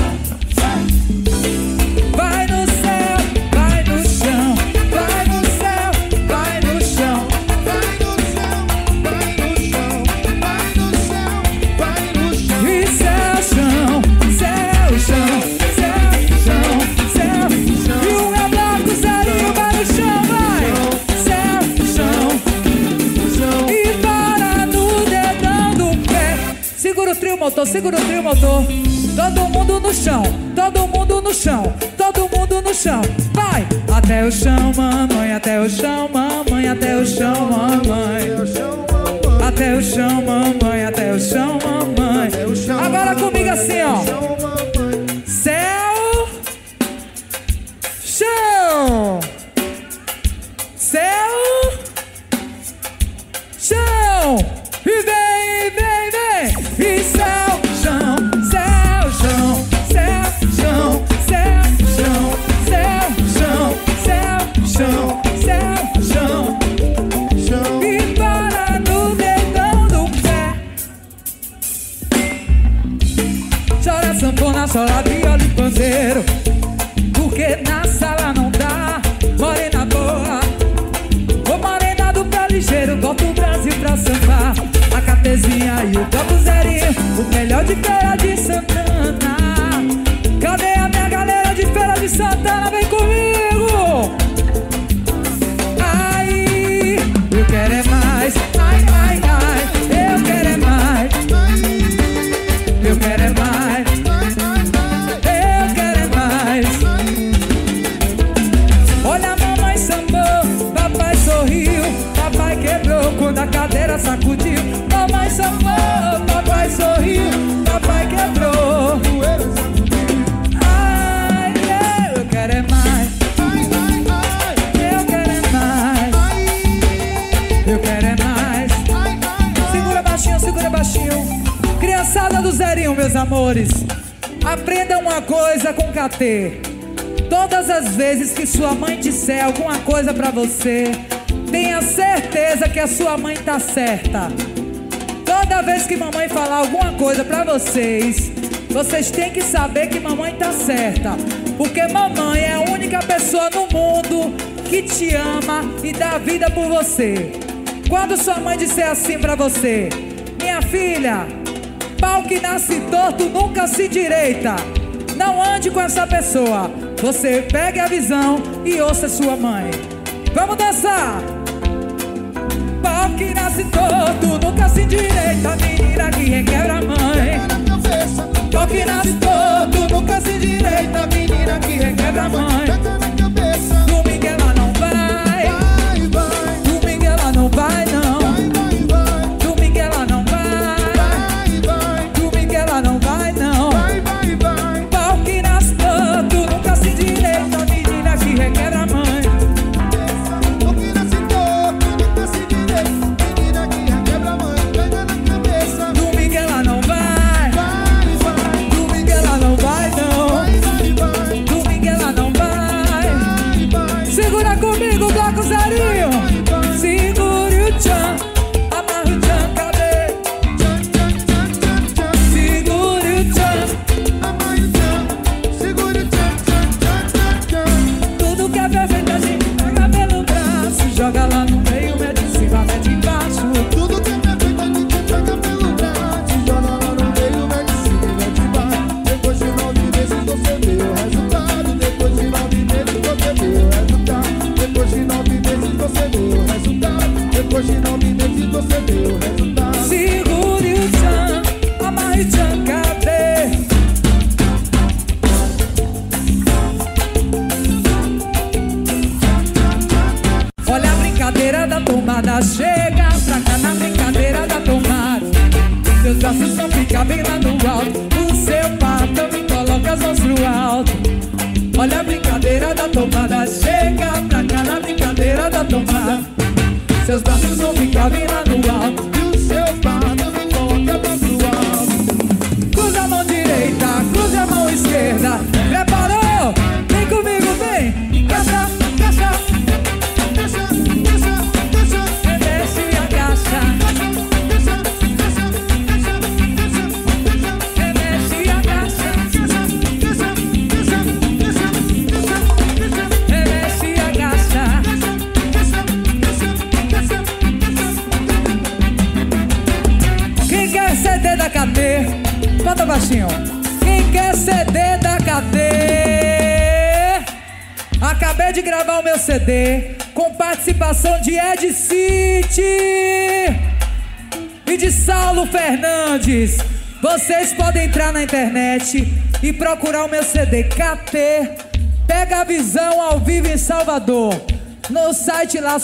S3: Vai no céu, vai no chão. Vai no céu, vai no chão.
S2: Vai no céu, vai no chão. Vai no céu, vai no chão.
S3: E céu, chão, céu, chão, céu, chão, céu. E o meu bloco zerinho vai no chão, vai. Céu, chão. E para no dedão do pé. Segura o trio, motor, segura o trio, motor. Todo mundo no chão, todo mundo no chão, todo mundo no chão. Vai! Até o chão, mamãe, até o chão, mamãe, até o chão, mamãe. Até o chão, mamãe, até o chão, mamãe. Agora comigo assim, ó. Céu, chão. Céu, chão. E vem, vem, vem. E céu, chão, céu, chão, céu, chão, céu, chão, céu, chão, céu, chão, céu, chão. E para no dedão do pé. Chora sanfona, chora viola e pandeiro, porque na sala não dá. Morena boa, ô morena do pé ligeiro, bota o Brasil pra sambar. A catezinha e o copo zerinho, o melhor de Feira de Santana. Cadê a minha galera de Feira de Santana? Vem comigo! Ai, eu quero é mais. Ai, ai, ai, eu quero é mais. Eu quero é mais. Eu quero é mais. Olha a mamãe sambou, papai sorriu, papai quebrou quando a cadeira sacudiu. Mamãe sambou, papai sorriu, papai quebrou. Ai, eu quero é mais. Eu quero é mais. Eu quero é mais. Segura baixinho, segura baixinho. Criançada do zerinho, meus amores, aprenda uma coisa com KT. Todas as vezes que sua mãe disser alguma coisa pra você, tenha certeza que a sua mãe tá certa. Toda vez que mamãe falar alguma coisa pra vocês, vocês têm que saber que mamãe tá certa, porque mamãe é a única pessoa no mundo que te ama e dá vida por você. Quando sua mãe disser assim pra você: minha filha, pau que nasce torto nunca se direita, não ande com essa pessoa. Você pegue a visão e ouça sua mãe. Vamos dançar! Pau que nasce torto nunca se direita, menina que requebra a mãe. Pau que nasce torto nunca se direita, menina que requebra a mãe. Domingo ela não vai, domingo ela não vai não. Domingo ela não vai, domingo ela não vai não. Pau que nasce torto nunca se direita, menina que requebra a mãe. Domingo ela não vai, domingo ela não vai não. Domingo ela não vai. Segura comigo, bloco zerinho. Segure o tchan, amarra o tchan, cadê? Segure o tchan, tudo que é perfeito a gente pega pelo braço, joga lá no meio, mete em cima, mete embaixo.
S2: Tudo que é perfeito a gente pega pelo braço, joga lá no meio, mete em cima, mete embaixo. Depois de 9 meses você vê o resultado. Depois de 9 meses você vê o resultado. Depois de 9 meses você vê o resultado. Depois de 9 meses você vê o resultado.
S3: Segure o tchan, amarre o tchan, cadê? Olha a brincadeira da tomada, chega pra cá na brincadeira da tomada. Seus braços vão ficar bem lá no alto, o seu pá também coloca as mãos pro alto. Olha a brincadeira da tomada, chega pra cá na brincadeira da tomada. Seus braços vão ficar bem lá no alto,
S2: E o seu pá também coloca a mão pro alto.
S3: cruza a mão direita, cruza a mão esquerda. Preparou? Vem comigo, vem. Quebra, agacha, desce e agacha. Desce e agacha. Desce e agacha. Quem quer CD da KT? Bota baixinho. Quem quer CD da KT? Acabei de gravar o meu CD com participação de Ed City e de Saulo Fernandes. Vocês podem entrar na internet e procurar o meu CD KT Pega a Visão ao vivo em Salvador. No site lá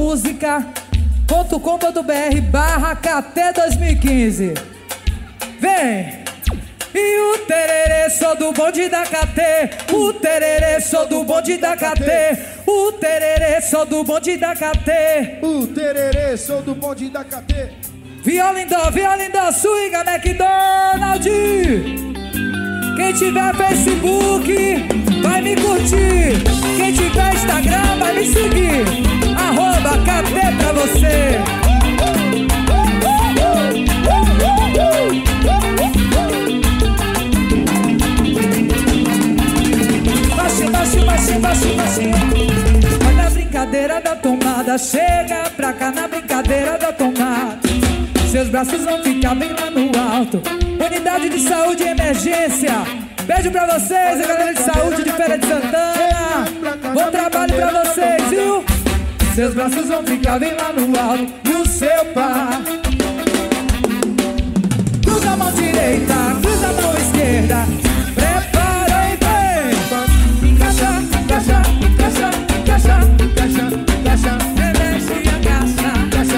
S3: suamusica.com.br/KT 2015. Vem! E o tererê, sou do bonde da KT. O tererê, sou do bonde da KT. O tererê, sou do bonde da KT.
S2: O tererê, sou do bonde da KT.
S3: Viola em dó, swinga, McDonald's. Quem tiver Facebook, vai me curtir. Quem tiver Instagram, vai me seguir. @KT pra você. Baixinho. Vai na brincadeira da tomada. Chega pra cá na brincadeira da tomada. Seus braços vão ficar bem lá no alto. Unidade de saúde e emergência. Beijo pra vocês, a galera de saúde de Feira de Santana. Bom trabalho pra vocês, viu? Seus braços vão ficar bem lá no alto. E o seu par. Cruza a mão direita, cruza a mão esquerda. Prepara e vem. Encaixa. Energia caixa.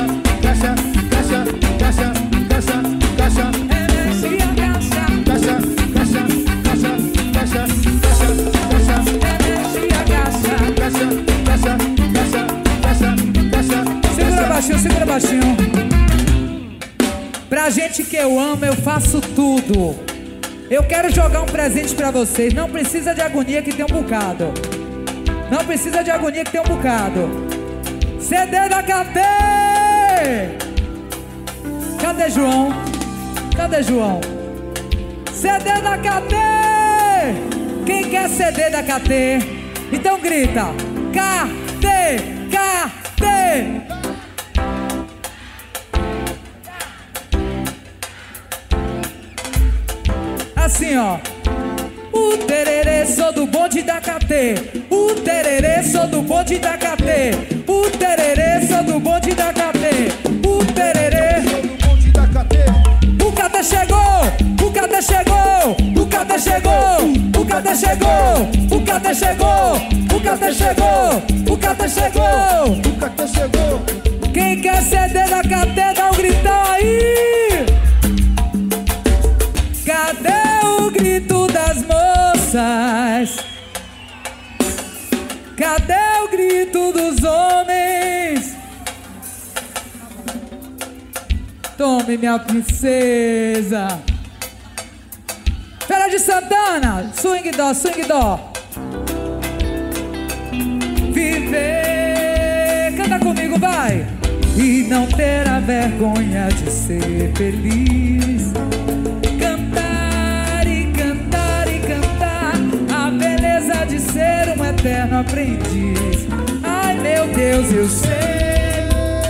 S3: Energia caixa. Segura baixinho. Pra gente que eu amo, eu faço tudo. Eu quero jogar um presente pra vocês. Não precisa de agonia que tem um bocado. CD da KT. Cadê João? CD da KT. Quem quer CD da KT? Então grita: KT. Assim, ó. O tererê, sou do bonde da KT. O tererê, sou do bonde da KT. O tererê, sou do bonde da KT. O tererê,
S2: Sou do bonde da KT.
S3: o KT chegou. O KT chegou. O KT chegou. O KT chegou. O KT chegou. O KT chegou. O KT chegou.
S2: O KT chegou.
S3: Quem quer CD da KT, dá um gritão aí. Cadê o grito das moças? Cadê o grito dos homens? Tome, minha princesa. Feira de Santana, swing dó. Viver, canta comigo, vai. E não terá vergonha de ser feliz. Cantar e cantar a beleza de ser um eterno aprendiz. Ai, meu Deus, eu sei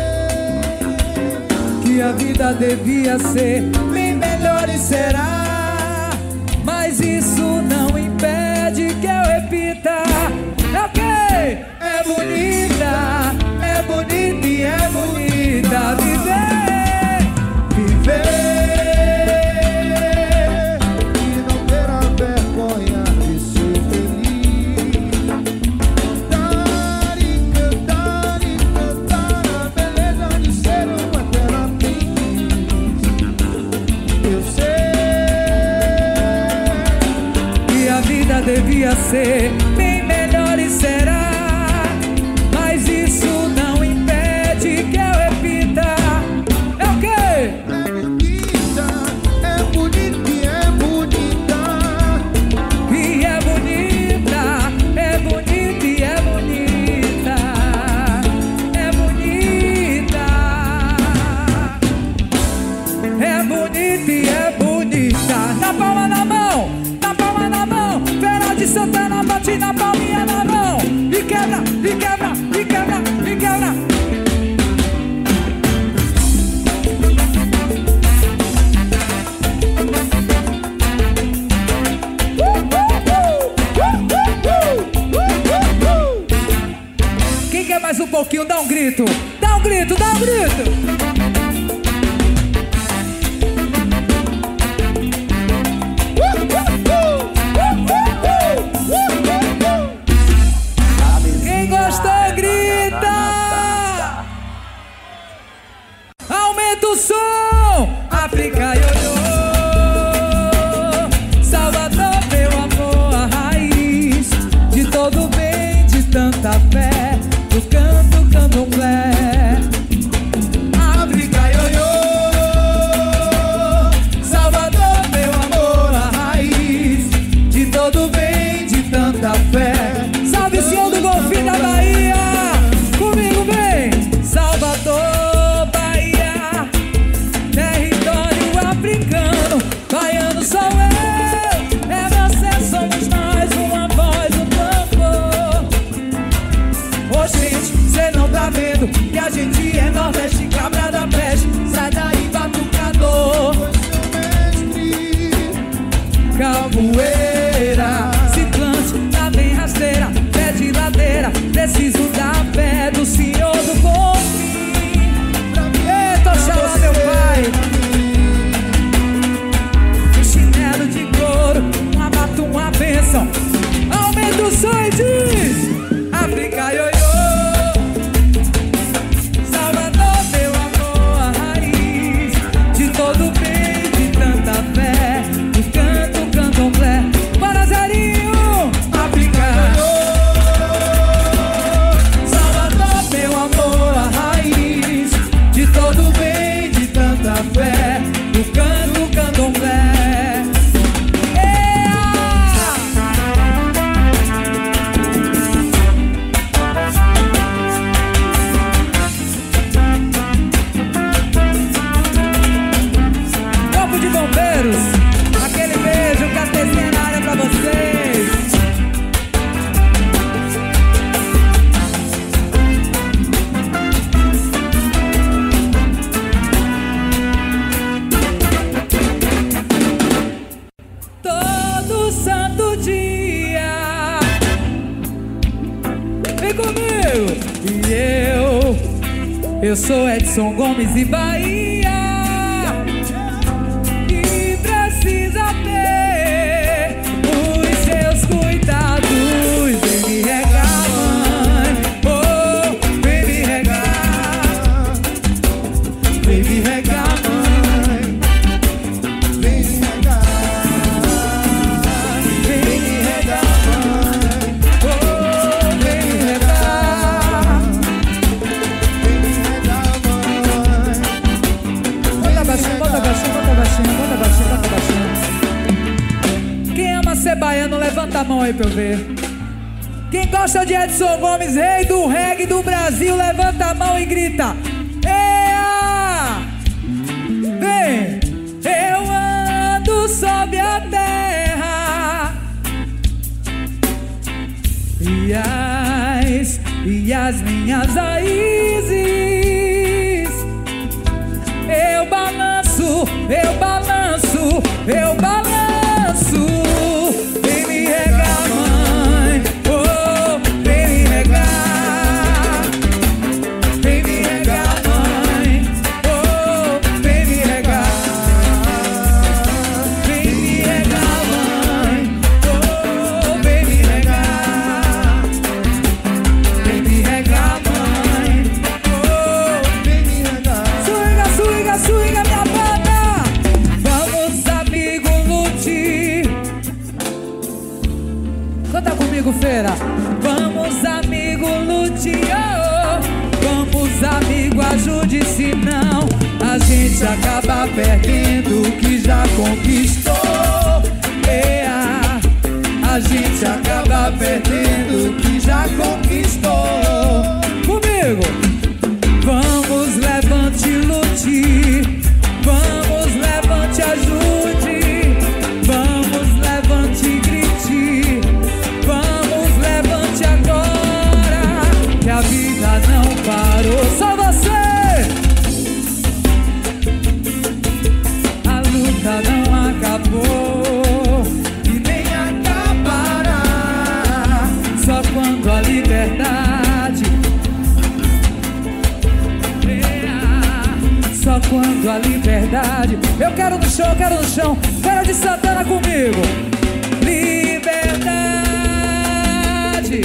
S3: que a vida devia ser bem melhor e será. Mas isso não impede que eu repita. Ok, é bonita e é bonita viver.
S2: E não terá vergonha de ser feliz. Cantar e cantar a beleza de ser uma eterna aprendiz. Eu sei
S3: Que a vida devia ser bem melhor e será. Mas isso não impede que eu repita. É o quê?
S2: é bonita e é bonita.
S3: E é bonita e é bonita. É bonita. É bonita e é bonita. Na palma na mão. Feira de Santana, bate na palminha na mão. E quebra. Quem quer mais um pouquinho, dá um grito. só poeira. Se plante, tá bem rasteira, pé de ladeira. Preciso da fé do Senhor do bom fim. Eita, Oxalá, meu pai. Um chinelo de couro, uma bata, uma bênção. Aumenta o som e diz: África, ioiô. Salvador, meu amor, a raiz de todo bem, de tanta fé. O canto, candomblé. Bora, Zerinho! África, Salvador, meu amor, a raiz de todo bem, de tanta fé. O canto, candomblé. Aquele beijo, cartezinha na área pra vocês. Todo santo dia vem comigo. E eu sou Edson Gomes e Bahia. Baiano, levanta a mão aí pra eu ver. Quem gosta de Edson Gomes, rei do reggae do Brasil, levanta a mão e grita: Ea! Vem! Eu ando sob a terra e as minhas raízes. Eu balanço, eu balanço, eu balanço. Vem me regar, mãe, oh, vem me regar. Vem me regar, mãe, oh, vem me regar. Vem me regar, mãe, oh, vem me regar. Vem me regar, mãe, oh, vem me regar. Swinga, swinga, swinga, minha banda. Vamos, amigo, lute. Canta comigo, feira. Vamos, amigo, lute, oh. Vamos, amigo, ajude, senão a gente acaba perdendo o que já conquistou. Ea, a gente acaba perdendo o que já conquistou. Comigo. Vamos, levante, lute. Vamos, levante, ajude. Vamos, levante, grite. Vamos, levante agora, que a vida não parou. Só você! A luta não acabou e nem acabará. Só quando a liberdade, só quando a liberdade. Eu quero no chão, eu quero no chão. Feira de Santana comigo. Liberdade.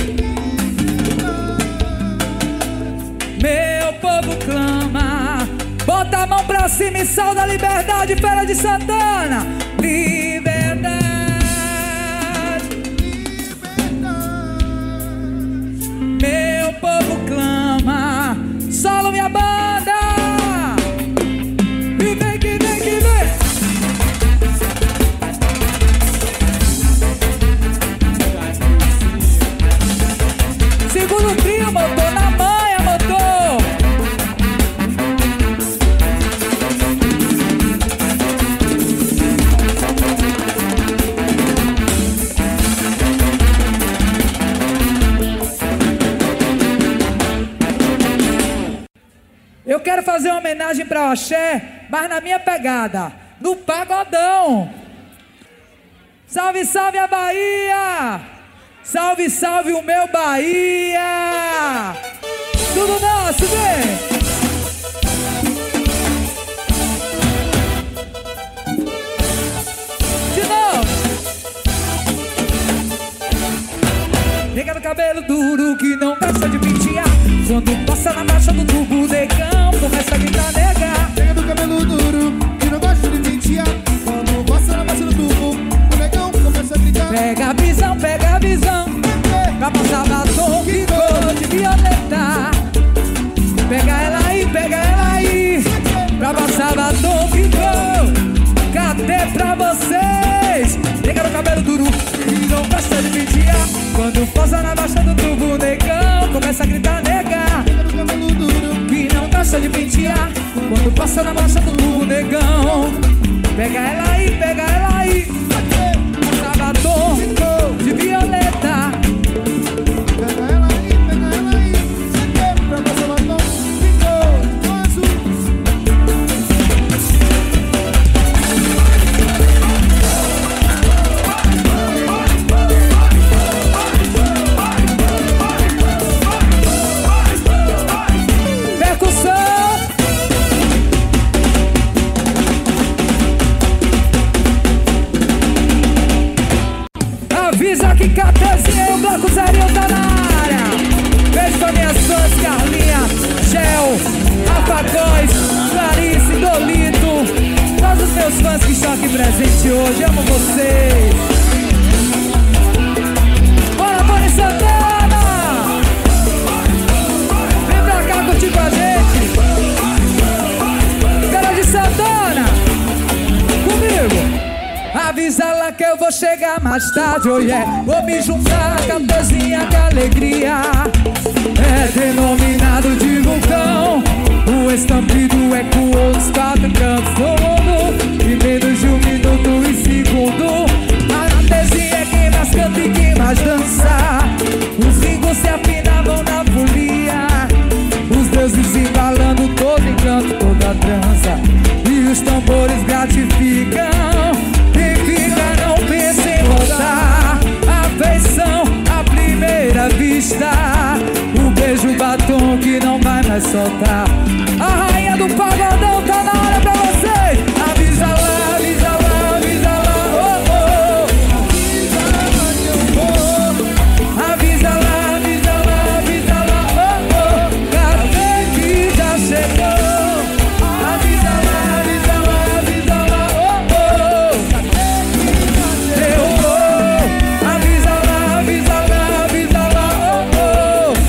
S3: Meu povo clama. Bota a mão pra cima e salda a liberdade. Feira de Santana. Liberdade. Meu povo clama. Solo minha banda. E vem que vem que vem. Segundo trio, motor na manha, motor. Eu quero fazer uma homenagem para o Axé, mas na minha pegada, no pagodão. Salve, salve a Bahia! Salve, salve o meu Bahia! Tudo nosso, vem! De novo! Nega do cabelo duro que não gosta de pentear. Quando passa na marcha do tubo, negão começa a gritar, nega.
S2: Nega do cabelo duro que não gosta de pentear. Quando passa na marcha do tubo, o negão começa a gritar.
S3: Pega a visão, pra passar batom que cor de violeta. Pega ela aí, pra passar batom que cor. Cadê pra vocês? Nega do cabelo duro que não gosta de pentear. Quando passa na marcha do tubo, negão começa a gritar, nega.
S2: Nega do cabelo duro
S3: Que não gosta de pentear. Quando passa na marcha do tubo, negão. Pega ela aí, passa batom de violeta.
S2: Pega ela aí, pra passar batom que cor azul.
S3: Avisa que Catezinha e o Bloco Zerinho tá na área. Beijo pra minhas fãs, Carlinha, Gel, Rafa Góes, Clarice, Dolito. Todos os meus fãs que estão aqui presentes hoje, amo vocês. Bora, Boni Santana! Vem pra cá curtir com a gente. Cara de Santana, comigo. Avisa lá que eu vou chegar mais tarde, oh yeah. Vou me juntar com a Catezinha, que alegria é denominado de vulcão. O estampido ecoou nos 4 cantos do mundo. Em menos de 1 minuto e segundo. A Catezinha é quem mais canta e quem mais dança. Os gringos se afinavam na folia. Os deuses embalando todo encanto, toda a trança. E os tambores gratificam. Quem fica não pensa em voltar. Afeição à primeira vista. O beijo batom que não vai mais soltar. A rainha do pagodão tá na hora pra vocês. Avisa lá, avisa lá, avisa lá, oh, oh. Avisa lá, avisa lá, avisa lá, oh, oh. Cadê que já chegou? Avisa lá, avisa lá, avisa lá, oh, oh. Eu vou. Avisa lá, avisa lá, avisa lá, oh, oh.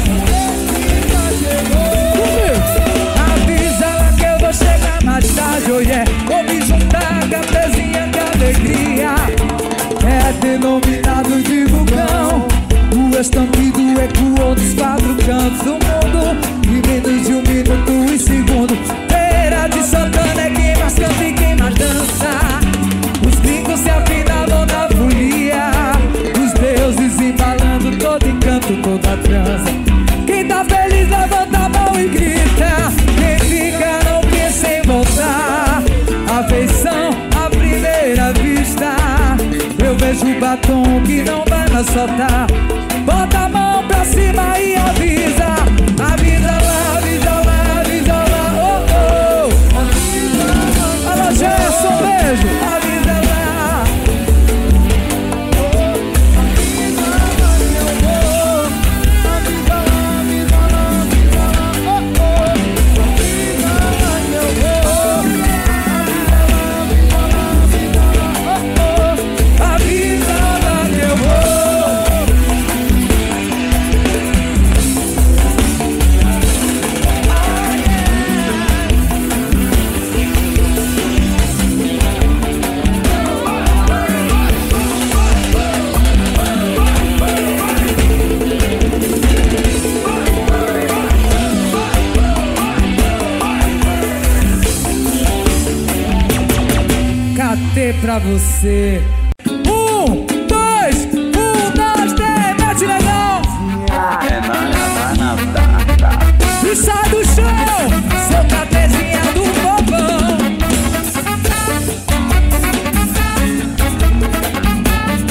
S3: Avisa lá que eu vou chegar mais tarde, oh yeah. Vou me juntar com a Catezinha, que alegria é denominado de vulcão. O estampido ecoou nos 4 cantos do mundo. Em menos de 1 minuto e segundo. Feira de Santana é quem mais canta e quem mais dança. Os gringos se afinavam na folia. Os deuses embalando todo encanto, toda a trança. Quem tá feliz levanta a mão e grita. Quem fica não pensa em voltar. Afeição à primeira vista. Eu vejo o batom que não vai mais soltar. Bota a mão pra cima e avisa. Avisa lá, avisa lá, avisa lá, oh, oh. Alô, Gerson, beijo. Avisa lá. Avisa lá que eu vou. Catê pra você. 1, 2, 1, 2, 3, mete legal. E sai do chão, seu Catezinha do povão.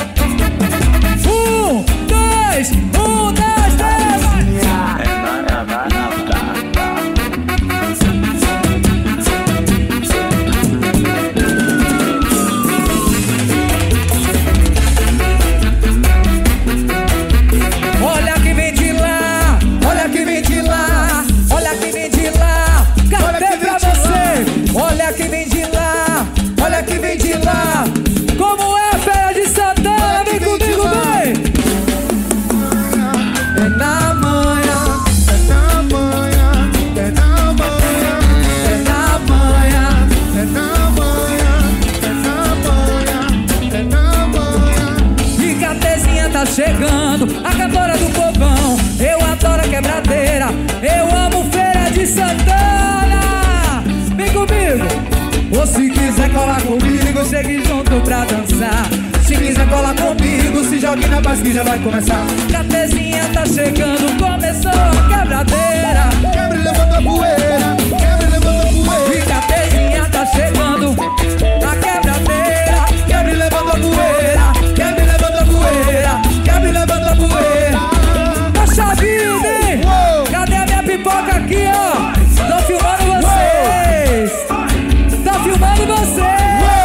S3: tá chegando, a cantora do povão. Eu adoro a quebradeira, eu amo Feira de Santana. Vem comigo. Ou se quiser colar comigo, chegue junto pra dançar. Se quiser colar comigo, se jogue na base que já vai começar. Catezinha tá chegando, começou a quebradeira.
S2: Quebra e levanta a poeira, quebra e levanta a poeira.
S3: E Catezinha tá chegando, a quebradeira. Quebra e levanta a poeira, quebra e levanta a poeira, quebra e levanta a poeira. Poxa vida, hein? Cadê a minha pipoca aqui, ó? Tô filmando vocês. Tô filmando vocês.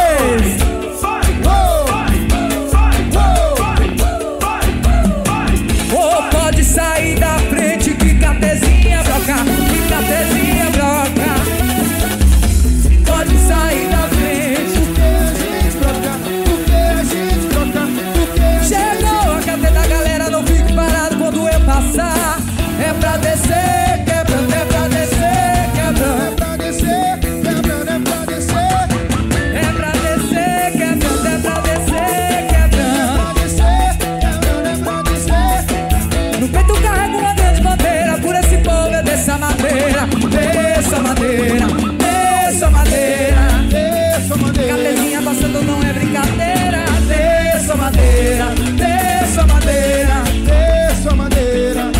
S3: Pode sair da frente que Catezinha broca, que Catezinha broca. Pode sair da frente.
S2: Porque a gente troca,
S3: Chegou a Cate da galera, não fique parado quando eu passar. É pra descer, quebrando, é pra descer, quebrando.
S2: é pra descer, quebrando, é pra descer.
S3: É pra descer, quebrando, é pra descer, quebrando.
S2: É pra descer.
S3: No peito carrego uma grande bandeira, por esse povo eu desço a madeira. Desço a madeira, desço a madeira.
S2: Desça a madeira,
S3: Catezinha passando não é brincadeira. Desço a madeira, desço a madeira.
S2: desça a madeira.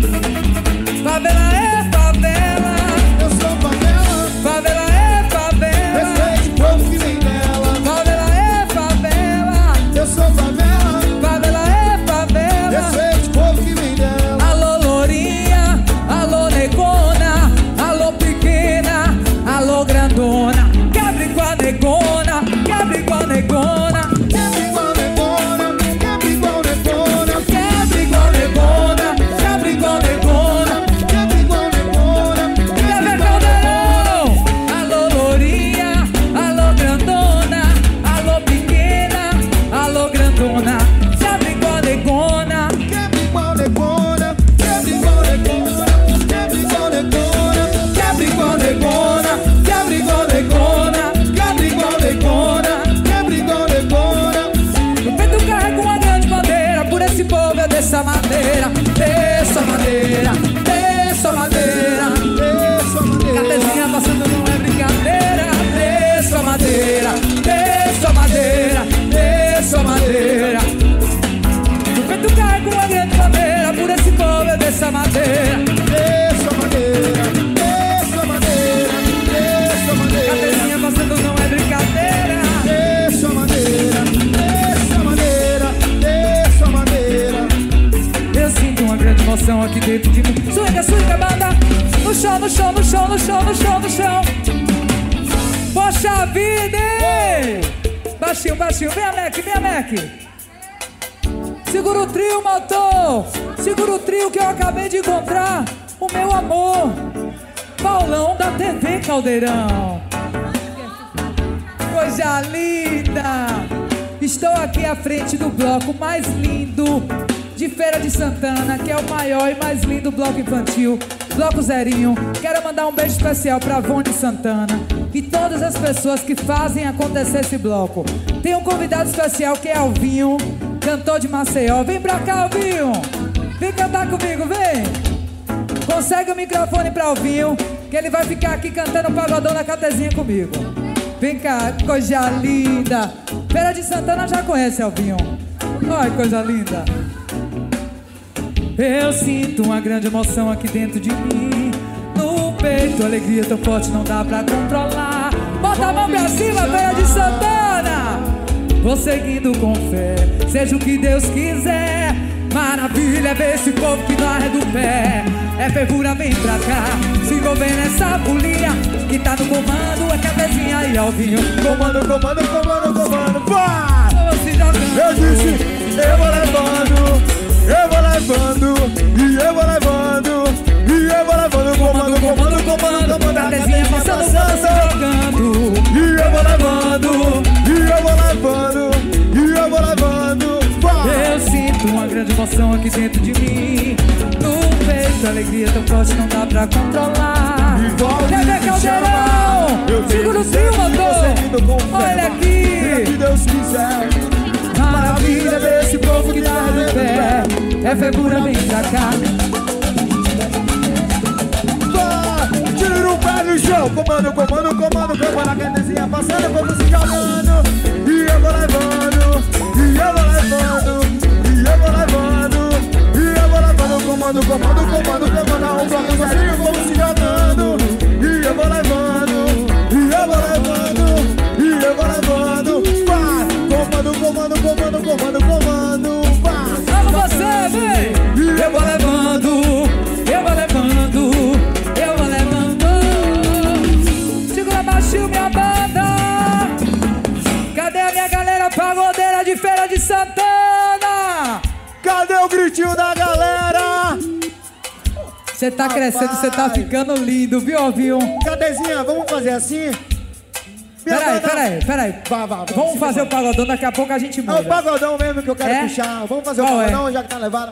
S3: Favela é favela,
S2: Eu sou favela,
S3: favela é favela.
S2: respeite o povo que vem dela.
S3: Favela é favela,
S2: Eu sou favela,
S3: favela é favela.
S2: respeite o povo que vem dela.
S3: Alô lourinha, alô negona, alô pequena, alô grandona. Quebre com a negona, quebre com a negona.
S2: Quebra igual negona, quebra igual negona.
S3: Quebre igual negona, quebre igual negona.
S2: Quebra igual negona.
S3: Quebre caldeirão. Alô lourinha, alô grandona, alô pequena, alô grandona. Quebre igual negona.
S2: Quebra igual negona, quebra igual negona. Quebra igual negona,
S3: Quebre igual negona, quebre igual negona, quebre igual negona.
S2: quebra igual negona.
S3: No peito carrego uma grande bandeira, por esse povo eu desço a madeira. Desço a madeira, desço a madeira.
S2: Desça a madeira.
S3: Catezinha passando não é brincadeira. Desço a madeira, desço a madeira, desço a madeira. No peito carrego uma grande bandeira, por esse povo eu desço a madeira.
S2: Desça a madeira, desça a madeira, desça a madeira.
S3: Catezinha passando não é brincadeira.
S2: Desça a madeira, desça a madeira, desça a madeira.
S3: Eu sinto uma grande emoção aqui dentro de mim. Swinga, banda. No chão, no chão, no chão, no chão, no chão, no chão. Poxa vida, hein? Baixinho, baixinho. Vem a Mac. Segura o trio, motor. Segura o trio que eu acabei de encontrar. O meu amor. Paulão da TV Caldeirão. Coisa linda. Estou aqui à frente do bloco mais lindo de Feira de Santana, que é o maior e mais lindo bloco infantil, Bloco Zerinho. Quero mandar um beijo especial pra Vone Santana e todas as pessoas que fazem acontecer esse bloco. Tem um convidado especial que é Alvinho, cantor de Maceió. Vem pra cá, Alvinho. Vem cantar comigo, vem. Consegue o microfone pra Alvinho, que ele vai ficar aqui cantando pagodão na Catezinha comigo. Vem cá, coisa linda. Feira de Santana já conhece, Alvinho. Olha que coisa linda. Eu sinto uma grande emoção aqui dentro de mim. No peito, alegria tão forte não dá pra controlar. Bota a mão pra cima, Feira de Santana. Vou seguindo com fé, seja o que Deus quiser. Maravilha é ver esse povo que não arreda o pé. É fervura, vem pra cá, se envolver nessa folia. Que tá no comando é Catezinha e Alvinho.
S2: Comando, vai!
S3: Se jogando.
S2: Eu disse, eu vou levando, e eu vou levando. Comando,
S3: Catezinha passando, se jogando.
S2: E eu vou levando, vai!
S3: Eu sinto uma grande emoção aqui dentro de mim. No peito, alegria tão forte não dá pra controlar. TV Caldeirão, segura o trio, motor. Olha aqui,
S2: Se Deus quiser,
S3: maravilha desse povo que tá no pé. é figura, vem pra cá.
S2: Tira o pé no chão. Comando, comando, comando, comando. A cadezinha passando, como se jogando. E eu vou levando, e eu vou levando, e eu vou levando, e eu vou levando. Comando, comando, comando, comando. Um bloco sozinho, como se jogando. E eu vou levando, e eu vou levando, e eu vou levando. Vai, comando, comando, comando, comando, comando. Vai,
S3: Vamos você, vem! Eu vou levando, eu vou levando, eu vou levando. Segura baixinho minha banda. Cadê a minha galera pagodeira de Feira de Santana?
S2: cadê o gritinho da galera?
S3: Você tá crescendo, você tá ficando lindo, viu, Alvinho?
S2: Cadezinha, vamos fazer assim?
S3: Peraí. Vamos fazer o pagodão, daqui a pouco a gente
S2: É
S3: muda.
S2: o pagodão mesmo que eu quero
S3: É?
S2: puxar. Vamos fazer o
S3: Qual
S2: pagodão, já que tá levado.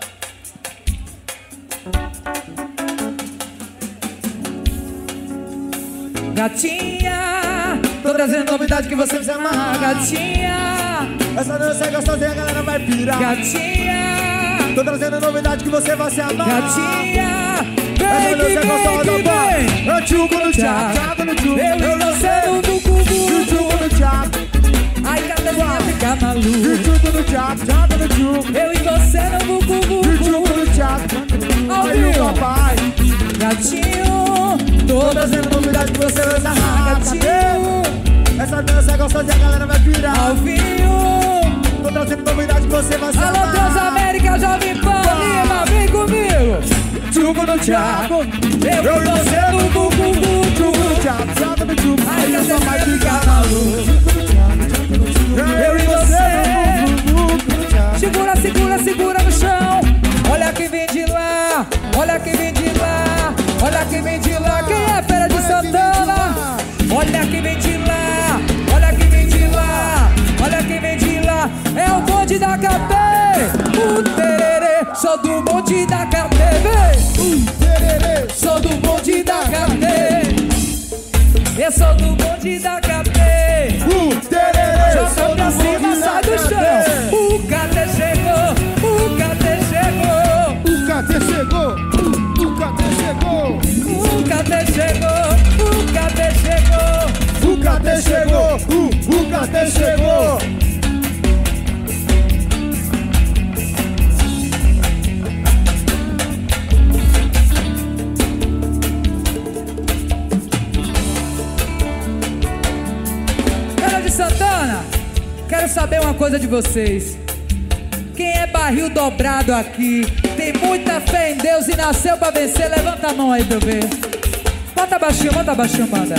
S3: Gatinha, tô trazendo novidade que você precisa amarrar. Gatinha,
S2: Essa dança é gostosinha, a galera vai pirar.
S3: gatinha,
S2: Tô trazendo novidade que você vai se amar.
S3: gatinha,
S2: Essa
S3: vem
S2: dança é
S3: que
S2: gostosa,
S3: vem, que
S2: vai.
S3: vem.
S2: Eu tchuco no tchaco, tchaco no tchuco.
S3: Eu e você no
S2: E
S3: bucubu.
S2: tchuco no tchaco,
S3: Ai, cabecinha fica
S2: e
S3: maluca.
S2: tchuco no tchaco, tchaco no tchuco.
S3: Eu e você no
S2: E tchuco
S3: bucubu.
S2: no tchaco. Aí o papai.
S3: Gatinho,
S2: Tô
S3: todas
S2: trazendo novidade que você vai se amar.
S3: gatinho,
S2: Essa dança é gostosinha, a galera vai pirar.
S3: Alvinho.
S2: Tô trazendo novidade que você vai se
S3: Alô,
S2: amar.
S3: Transamérica, Jovem Pan, Lima, vem comigo.
S2: Tchuco no tchaco.
S3: Eu e você no bucubu.
S2: Tchuco no tchaco, tchaco no tchuco.
S3: Ai,
S2: Aí o
S3: cabecinha
S2: papai
S3: fica
S2: fica
S3: maluca. Eu e você.
S2: Segura.
S3: Segura no chão. Olha quem vem de lá, olha quem vem de lá, olha quem vem de lá. Quem é Feira de Santana? Olha quem vem de lá, olha quem vem de lá, olha quem vem de lá. É o bonde da cadeia, o tererê. Sou do bonde da cadeia, sou do bonde da cadeia. Eu sou do bonde da cadeia. Joga pra cima, sai do chão. O cadê chegou, o cadê chegou,
S2: O cadê chegou? O cadê chegou?
S3: o cadê chegou, o cadê chegou.
S2: O cadê chegou? O cadê chegou?
S3: Feira de Santana, quero saber uma coisa de vocês. Quem é barril dobrado aqui, tem muita fé em Deus e nasceu pra vencer, levanta a mão aí pra eu ver. Bota baixinho, banda.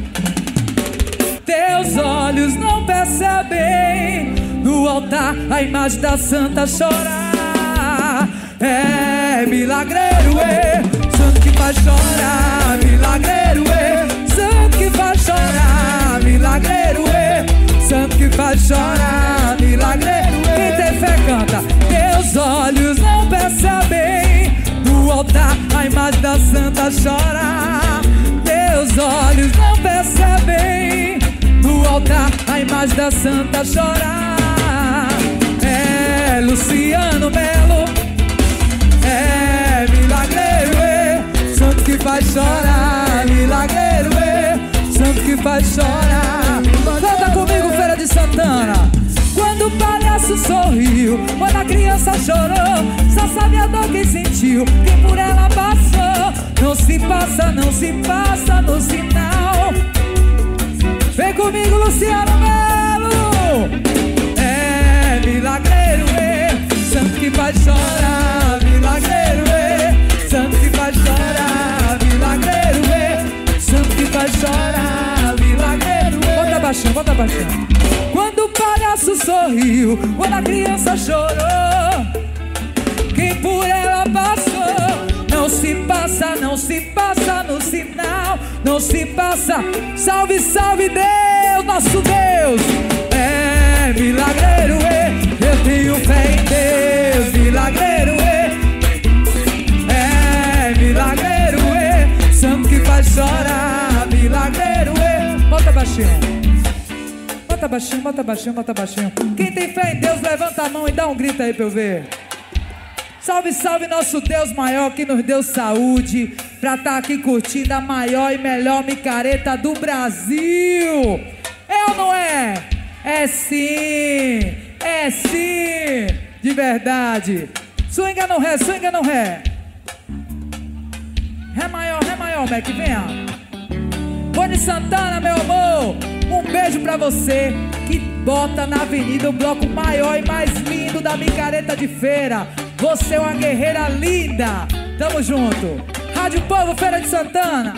S3: Teus olhos não percebem no altar a imagem da santa chorar. É milagreiro, santo que faz chorar. Milagreiro, santo que faz chorar. Milagreiro, santo que faz chorar. Milagreiro, quem tem fé canta. Teus olhos não percebem no altar a imagem da santa chorar. Teus olhos não percebem no altar a imagem da santa chorar. É Luciano Melo, é milagreiro, santo que faz chorar. Milagreiro, santo que faz chorar. Canta comigo, Feira de Santana. Quando o palhaço sorriu, quando a criança chorou, só sabe a dor que sentiu, quem por ela passou. Não se passa, não se passa no sinal. Vem comigo, Luciano Melo. É milagreiro, santo que faz chorar. Milagreiro, santo que faz chorar. Milagreiro, santo que faz chorar. Milagreiro, bota baixinho. Quando o palhaço sorriu, quando a criança chorou, quem por ela passou. Não se passa, não se passa no sinal. Não se passa, salve, salve Deus, nosso Deus. É milagreiro, eu tenho fé em Deus. Milagreiro, é milagreiro, santo que faz chorar. Milagreiro, bota baixinho. Bota baixinho. Quem tem fé em Deus, levanta a mão e dá um grito aí pra eu ver. Salve, salve nosso Deus maior que nos deu saúde pra tá aqui curtindo a maior e melhor micareta do Brasil. É ou não é? É sim, de verdade. Swinga no ré, swinga no ré. Ré maior, Mac, venha. Rony Santana, meu amor, um beijo pra você que bota na avenida o bloco maior e mais lindo da micareta de feira. Você é uma guerreira linda. Tamo junto. Rádio Povo, Feira de Santana.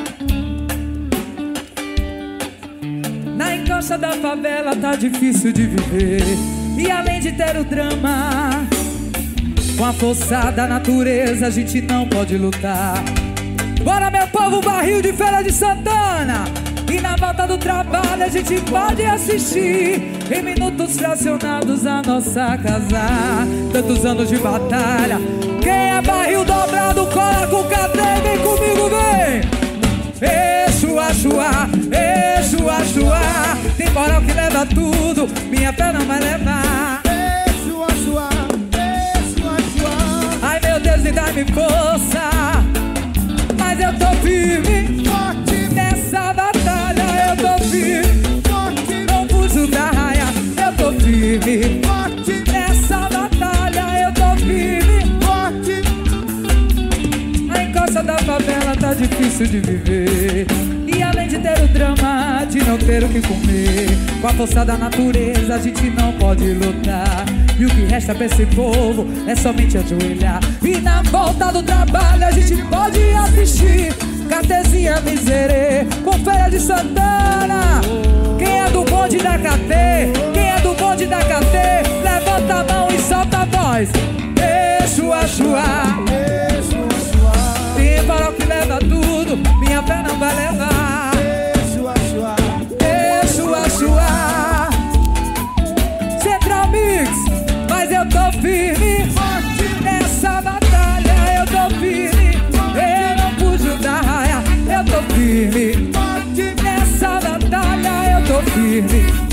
S3: Na encosta da favela tá difícil de viver. E além de ter o drama, com a força da natureza a gente não pode lutar. Bora, meu povo, barril de Feira de Santana. E na volta do trabalho a gente pode assistir em minutos fracionados a nossa casa. Tantos anos de batalha. Quem é barril dobrado, cola com o cadê, vem comigo, vem! Exua, chua, exua, chua. Temporal que leva tudo, minha fé não vai levar.
S2: Exua, chua, exua, chua.
S3: Ai meu Deus, me dá-me força. Mas eu tô firme,
S2: Forte,
S3: nessa batalha eu tô firme.
S2: forte,
S3: Não fujo da raia, eu tô firme.
S2: forte,
S3: Nessa batalha eu tô firme.
S2: forte.
S3: A encosta da favela tá difícil de viver. E além de ter o drama de não ter o que comer, com a força da natureza a gente não pode lutar. E o que resta pra esse povo é somente ajoelhar. E na volta do trabalho a gente pode assistir Catezinha Miserê com Feira de Santana. Quem é do bonde da KT? Quem é do bonde da KT? Levanta a mão e solta a voz. Exua, chua.
S2: Exua, chua,
S3: Temporal que leva tudo, minha fé não vai levar.
S2: exua, chua.
S3: Exua, chua. Central Mix, mas eu tô firme. Nessa batalha eu tô firme. Eu não fujo da raia, eu tô firme. Nessa batalha eu tô firme.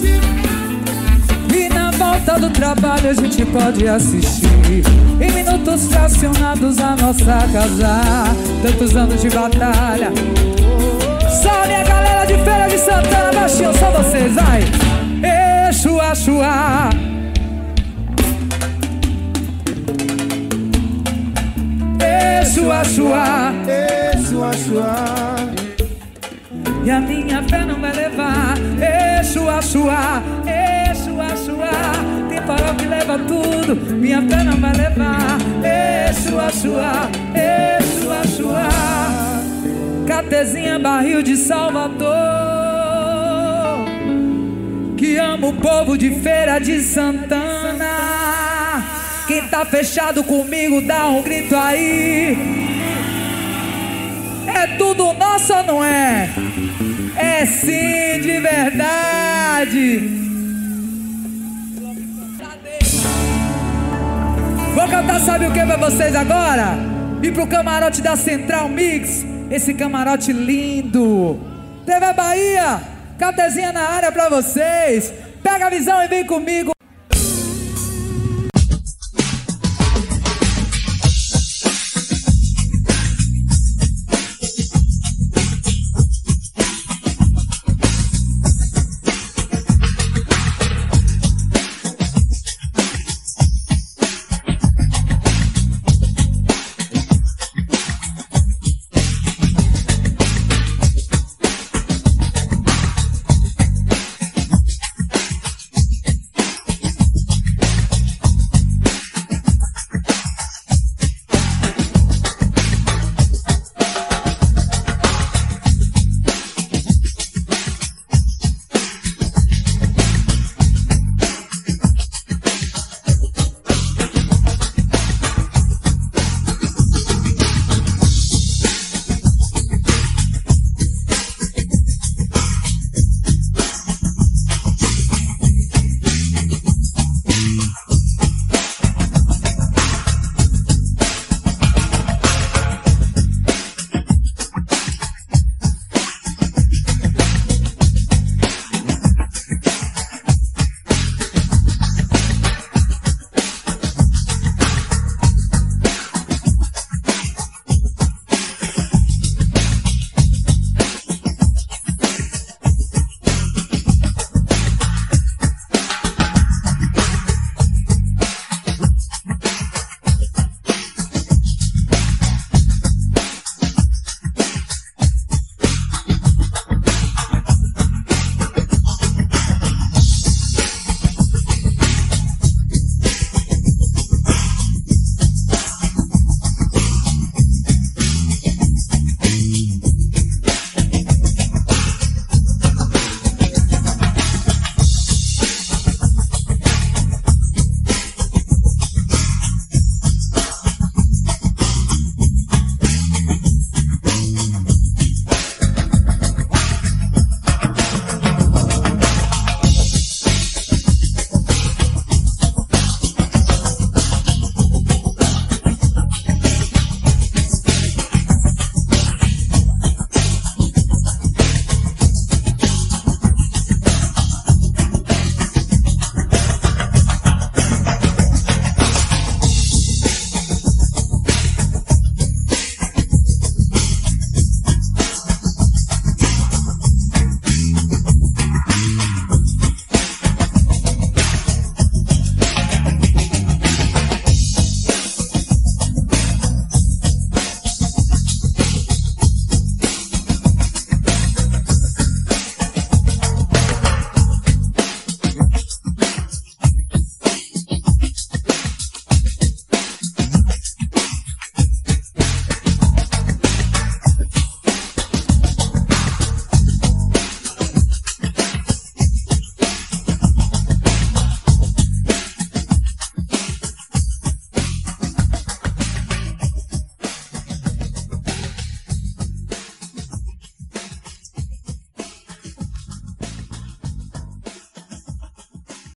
S3: E na volta do trabalho a gente pode assistir em minutos fracionados a nossa casa. Tantos anos de batalha. Só minha galera de Feira de Santana, baixinho, só vocês, vai. Exua, chua. Exua, chua.
S2: Exua, chua.
S3: E a minha fé não vai levar. Exua, chua. Exua, chua. Temporal que leva tudo, minha fé não vai levar. Exua, chua. Exua, chua. Catezinha, barril de Salvador, que ama o povo de Feira de Santana. Quem tá fechado comigo dá um grito aí. É tudo nosso ou não é? É sim, de verdade. Vou cantar sabe o que pra vocês agora? Ir pro camarote da Central Mix. Esse camarote lindo. TV Bahia, Catezinha na área pra vocês. Pega a visão e vem comigo.